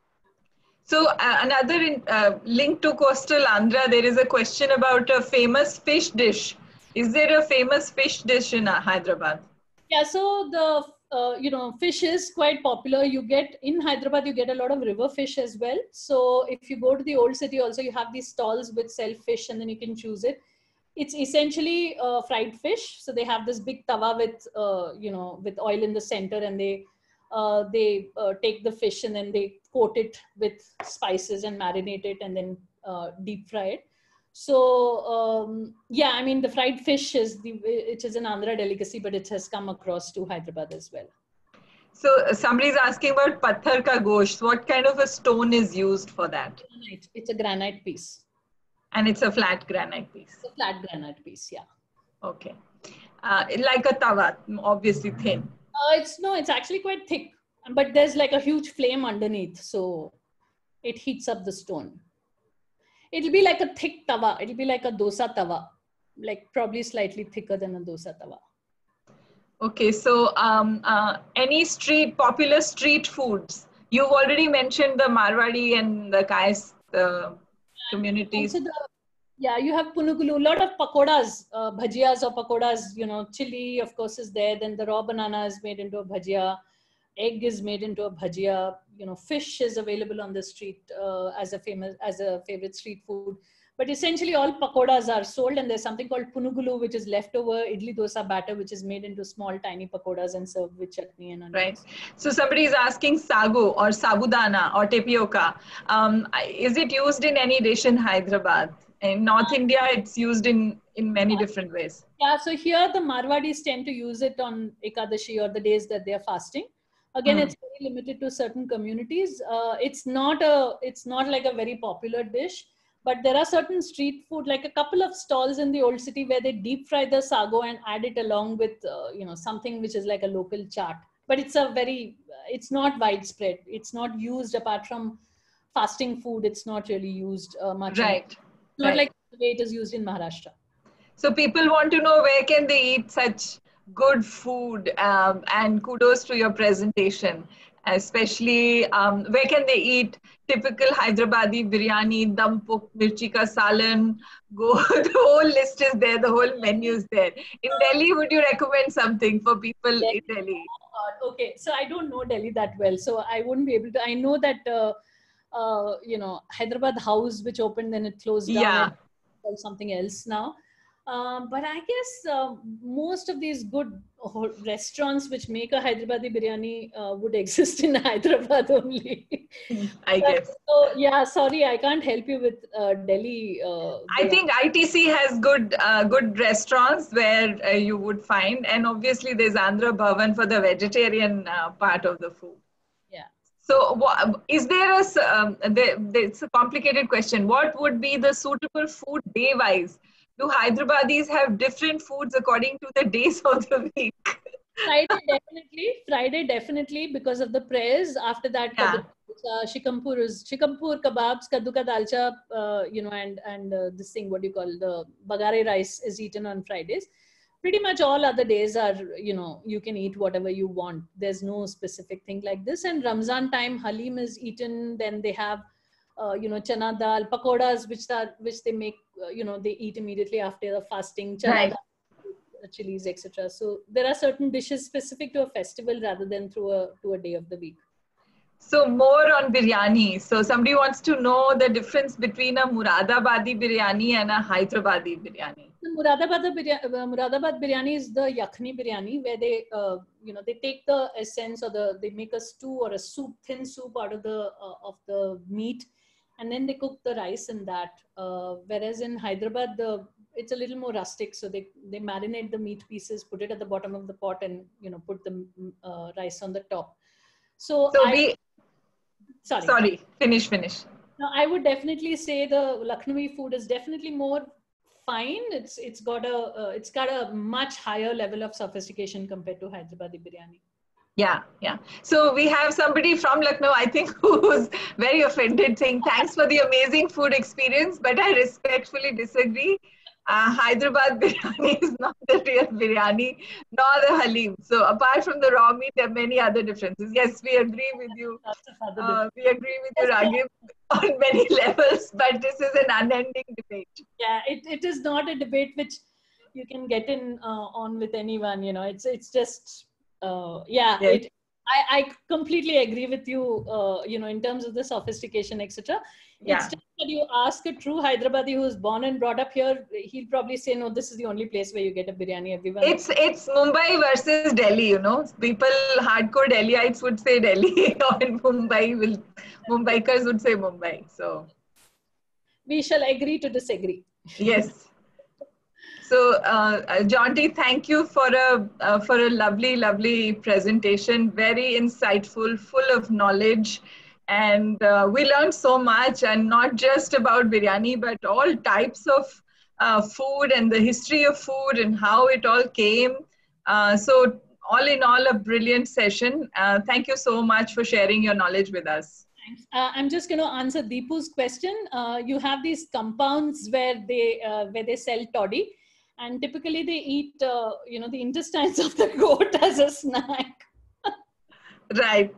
So uh, another in, uh, link to coastal Andhra, there is a question about a famous fish dish. Is there a famous fish dish in uh, Hyderabad? Yeah, so the, uh, you know, fish is quite popular. You get, in Hyderabad, you get a lot of river fish as well. So if you go to the old city also, you have these stalls which sell fish and then you can choose it. It's essentially uh, fried fish. So they have this big tawa with, uh, you know, with oil in the center, and they, uh, they uh, take the fish and then they coat it with spices and marinate it and then uh, deep fry it. So um, yeah, I mean, the fried fish is the, it is an Andhra delicacy, but it has come across to Hyderabad as well. So uh, somebody's asking about patthar ka gosht. What kind of a stone is used for that? Granite. It's a granite piece. And it's a flat granite piece. It's a flat granite piece, yeah. Okay. Uh, like a tawa, obviously thin. Uh, it's no, it's actually quite thick, but there's like a huge flame underneath, so it heats up the stone. It'll be like a thick tawa. It'll be like a dosa tawa, like probably slightly thicker than a dosa tawa. Okay, so um, uh, any street, popular street foods? You've already mentioned the Marwadi and the Kais uh, communities. Also the, yeah, you have punugulu, a lot of pakodas, uh, bhajiyas or pakodas, you know, chili of course is there. Then the raw banana is made into a bhajia. Egg is made into a bhajia. You know, fish is available on the street uh, as a famous, as a favorite street food. But essentially all pakodas are sold, and there's something called punugulu, which is leftover idli dosa batter, which is made into small tiny pakodas and served with chutney and onions. Right. So somebody is asking sagu or sabudana or tapioca. Um, is it used in any dish in Hyderabad? In North India, it's used in, in many different ways. Yeah, so here the Marwadis tend to use it on Ekadashi or the days that they are fasting. Again, mm. it's very limited to certain communities. Uh, it's not a, it's not like a very popular dish, but there are certain street food, like a couple of stalls in the old city where they deep fry the sago and add it along with, uh, you know, something which is like a local chaat. But it's a very, it's not widespread. It's not used apart from fasting food. It's not really used uh, much. Right. Not right. like the way it is used in Maharashtra. So people want to know where can they eat such good food, um, and kudos to your presentation. Especially um, where can they eat typical Hyderabadi biryani, dum puk, mirchi ka salan, go, the whole list is there, the whole menu is there. In Delhi, would you recommend something for people Delhi. in Delhi? Uh, okay, so I don't know Delhi that well, so I wouldn't be able to. I know that, uh, uh, you know, Hyderabad House, which opened, then it closed down. Yeah. And something else now. Um, but I guess uh, most of these good restaurants which make a Hyderabadi biryani uh, would exist in Hyderabad only. I but, guess. So yeah, sorry, I can't help you with uh, Delhi. Uh, I think I T C has good uh, good restaurants where uh, you would find, and obviously there's Andhra Bhavan for the vegetarian uh, part of the food. Yeah. So is there a, um, there, it's a complicated question. What would be the suitable food day-wise? Do Hyderabadis have different foods according to the days of the week? Friday definitely, Friday definitely because of the prayers. After that, Yeah. uh, shikampur is shikampur kebabs, kaddu ka dalcha, uh, you know, and and uh, this thing, what do you call, the bagare rice is eaten on Fridays. Pretty much all other days are, you know, you can eat whatever you want. There's no specific thing like this. And Ramzan time, halim is eaten. Then they have, uh, you know, chana dal, pakodas, which are which they make, uh, you know, they eat immediately after the fasting. Chana Right. dal, chilies, et cetera. So there are certain dishes specific to a festival rather than through a to a day of the week. So more on biryani. So somebody wants to know the difference between a Muradabadi biryani and a Hyderabadi biryani. The Muradabad biryani, uh, Muradabad biryani is the yakhni biryani, where they, uh, you know, they take the essence, or the they make a stew or a soup, thin soup out of the uh, of the meat, and then they cook the rice in that. Uh, whereas in Hyderabad, the it's a little more rustic, so they they marinate the meat pieces, put it at the bottom of the pot, and you know put the uh, rice on the top. So, So I we, sorry. sorry, finish, finish. Now, I would definitely say the Lucknowi food is definitely more fine. It's it's got a uh, it's got a much higher level of sophistication compared to Hyderabadi biryani. Yeah, yeah. So we have somebody from Lucknow, I think, who's very offended, saying thanks for the amazing food experience, but I respectfully disagree. Uh, Hyderabad biryani is not the real biryani, nor the halim. So apart from the raw meat, there are many other differences. Yes, we agree with you. Lots of other Uh, different. we agree with you, Yes, so- Raghib, on many levels, but this is an unending debate. Yeah, it, it is not a debate which you can get in uh, on with anyone. You know, it's it's just uh, yeah. Yes. It I, I completely agree with you. Uh, you know, in terms of the sophistication, et cetera. Yeah. It's just that you ask a true Hyderabadi who's born and brought up here, he'll probably say, no, this is the only place where you get a biryani. Everyone. It's it's Mumbai versus Delhi, you know. People, hardcore Delhiites would say Delhi, or in Mumbai, will Mumbaikars would say Mumbai. So we shall agree to disagree. yes. So, uh, Jonty, thank you for a uh, for a lovely, lovely presentation. Very insightful, full of knowledge, and uh, we learned so much. And not just about biryani, but all types of uh, food and the history of food and how it all came. Uh, so, all in all, a brilliant session. Uh, thank you so much for sharing your knowledge with us. Thanks. Uh, I'm just going to answer Deepu's question. Uh, you have these compounds where they uh, where they sell toddy. And typically they eat, uh, you know, the intestines of the goat as a snack. Right.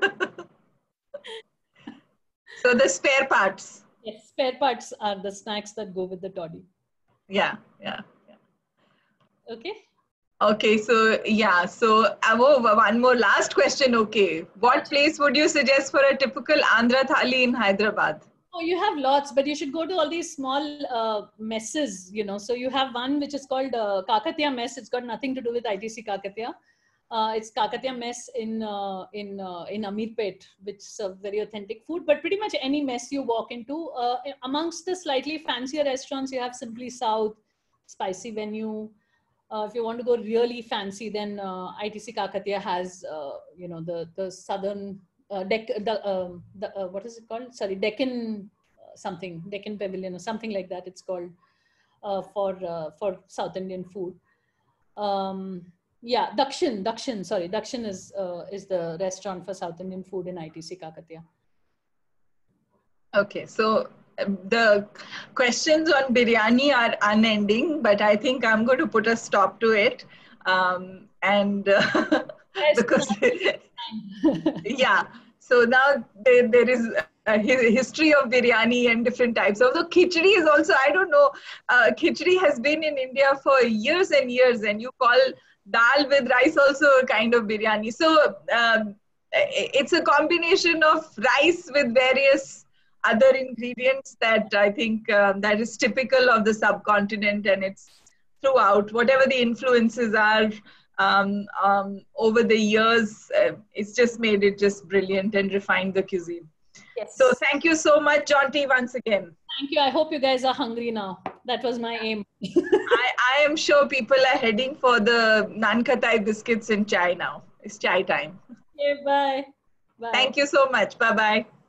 So the spare parts. Yes, spare parts are the snacks that go with the toddy. Yeah, yeah, yeah. Okay. Okay, so yeah, so uh, one more last question. Okay, what place would you suggest for a typical Andhra thali in Hyderabad? Oh, you have lots, but you should go to all these small uh, messes, you know. So you have one which is called uh, Kakatiya Mess. It's got nothing to do with I T C Kakatiya. Uh, it's Kakatiya Mess in uh, in uh, in Amirpet, which serve very authentic food. But pretty much any mess you walk into, uh, amongst the slightly fancier restaurants, you have Simply South, Spicy Venue. Uh, if you want to go really fancy, then uh, I T C Kakatiya has, uh, you know, the the southern. Uh, Dec the, um, the uh, what is it called? Sorry, Deccan uh, something, Deccan Pavilion or something like that. It's called uh, for uh, for South Indian food. Um, yeah, Dakshin, Dakshin. Sorry, Dakshin is uh, is the restaurant for South Indian food in I T C Kakatiya. Okay, so um, the questions on biryani are unending, but I think I'm going to put a stop to it. Um, and uh, because yeah, so now there, there is a history of biryani and different types. Although khichdi is also, I don't know, uh, khichdi has been in India for years and years, and you call dal with rice also a kind of biryani. So um, it's a combination of rice with various other ingredients that I think um, that is typical of the subcontinent, and it's throughout, whatever the influences are. Um, um, over the years, uh, it's just made it just brilliant and refined the cuisine. Yes. So thank you so much, Jonty, once again. Thank you. I hope you guys are hungry now. That was my aim. I, I am sure people are heading for the Naan Khatai biscuits and chai now. It's chai time. Okay, bye. Bye. Thank you so much. Bye-bye.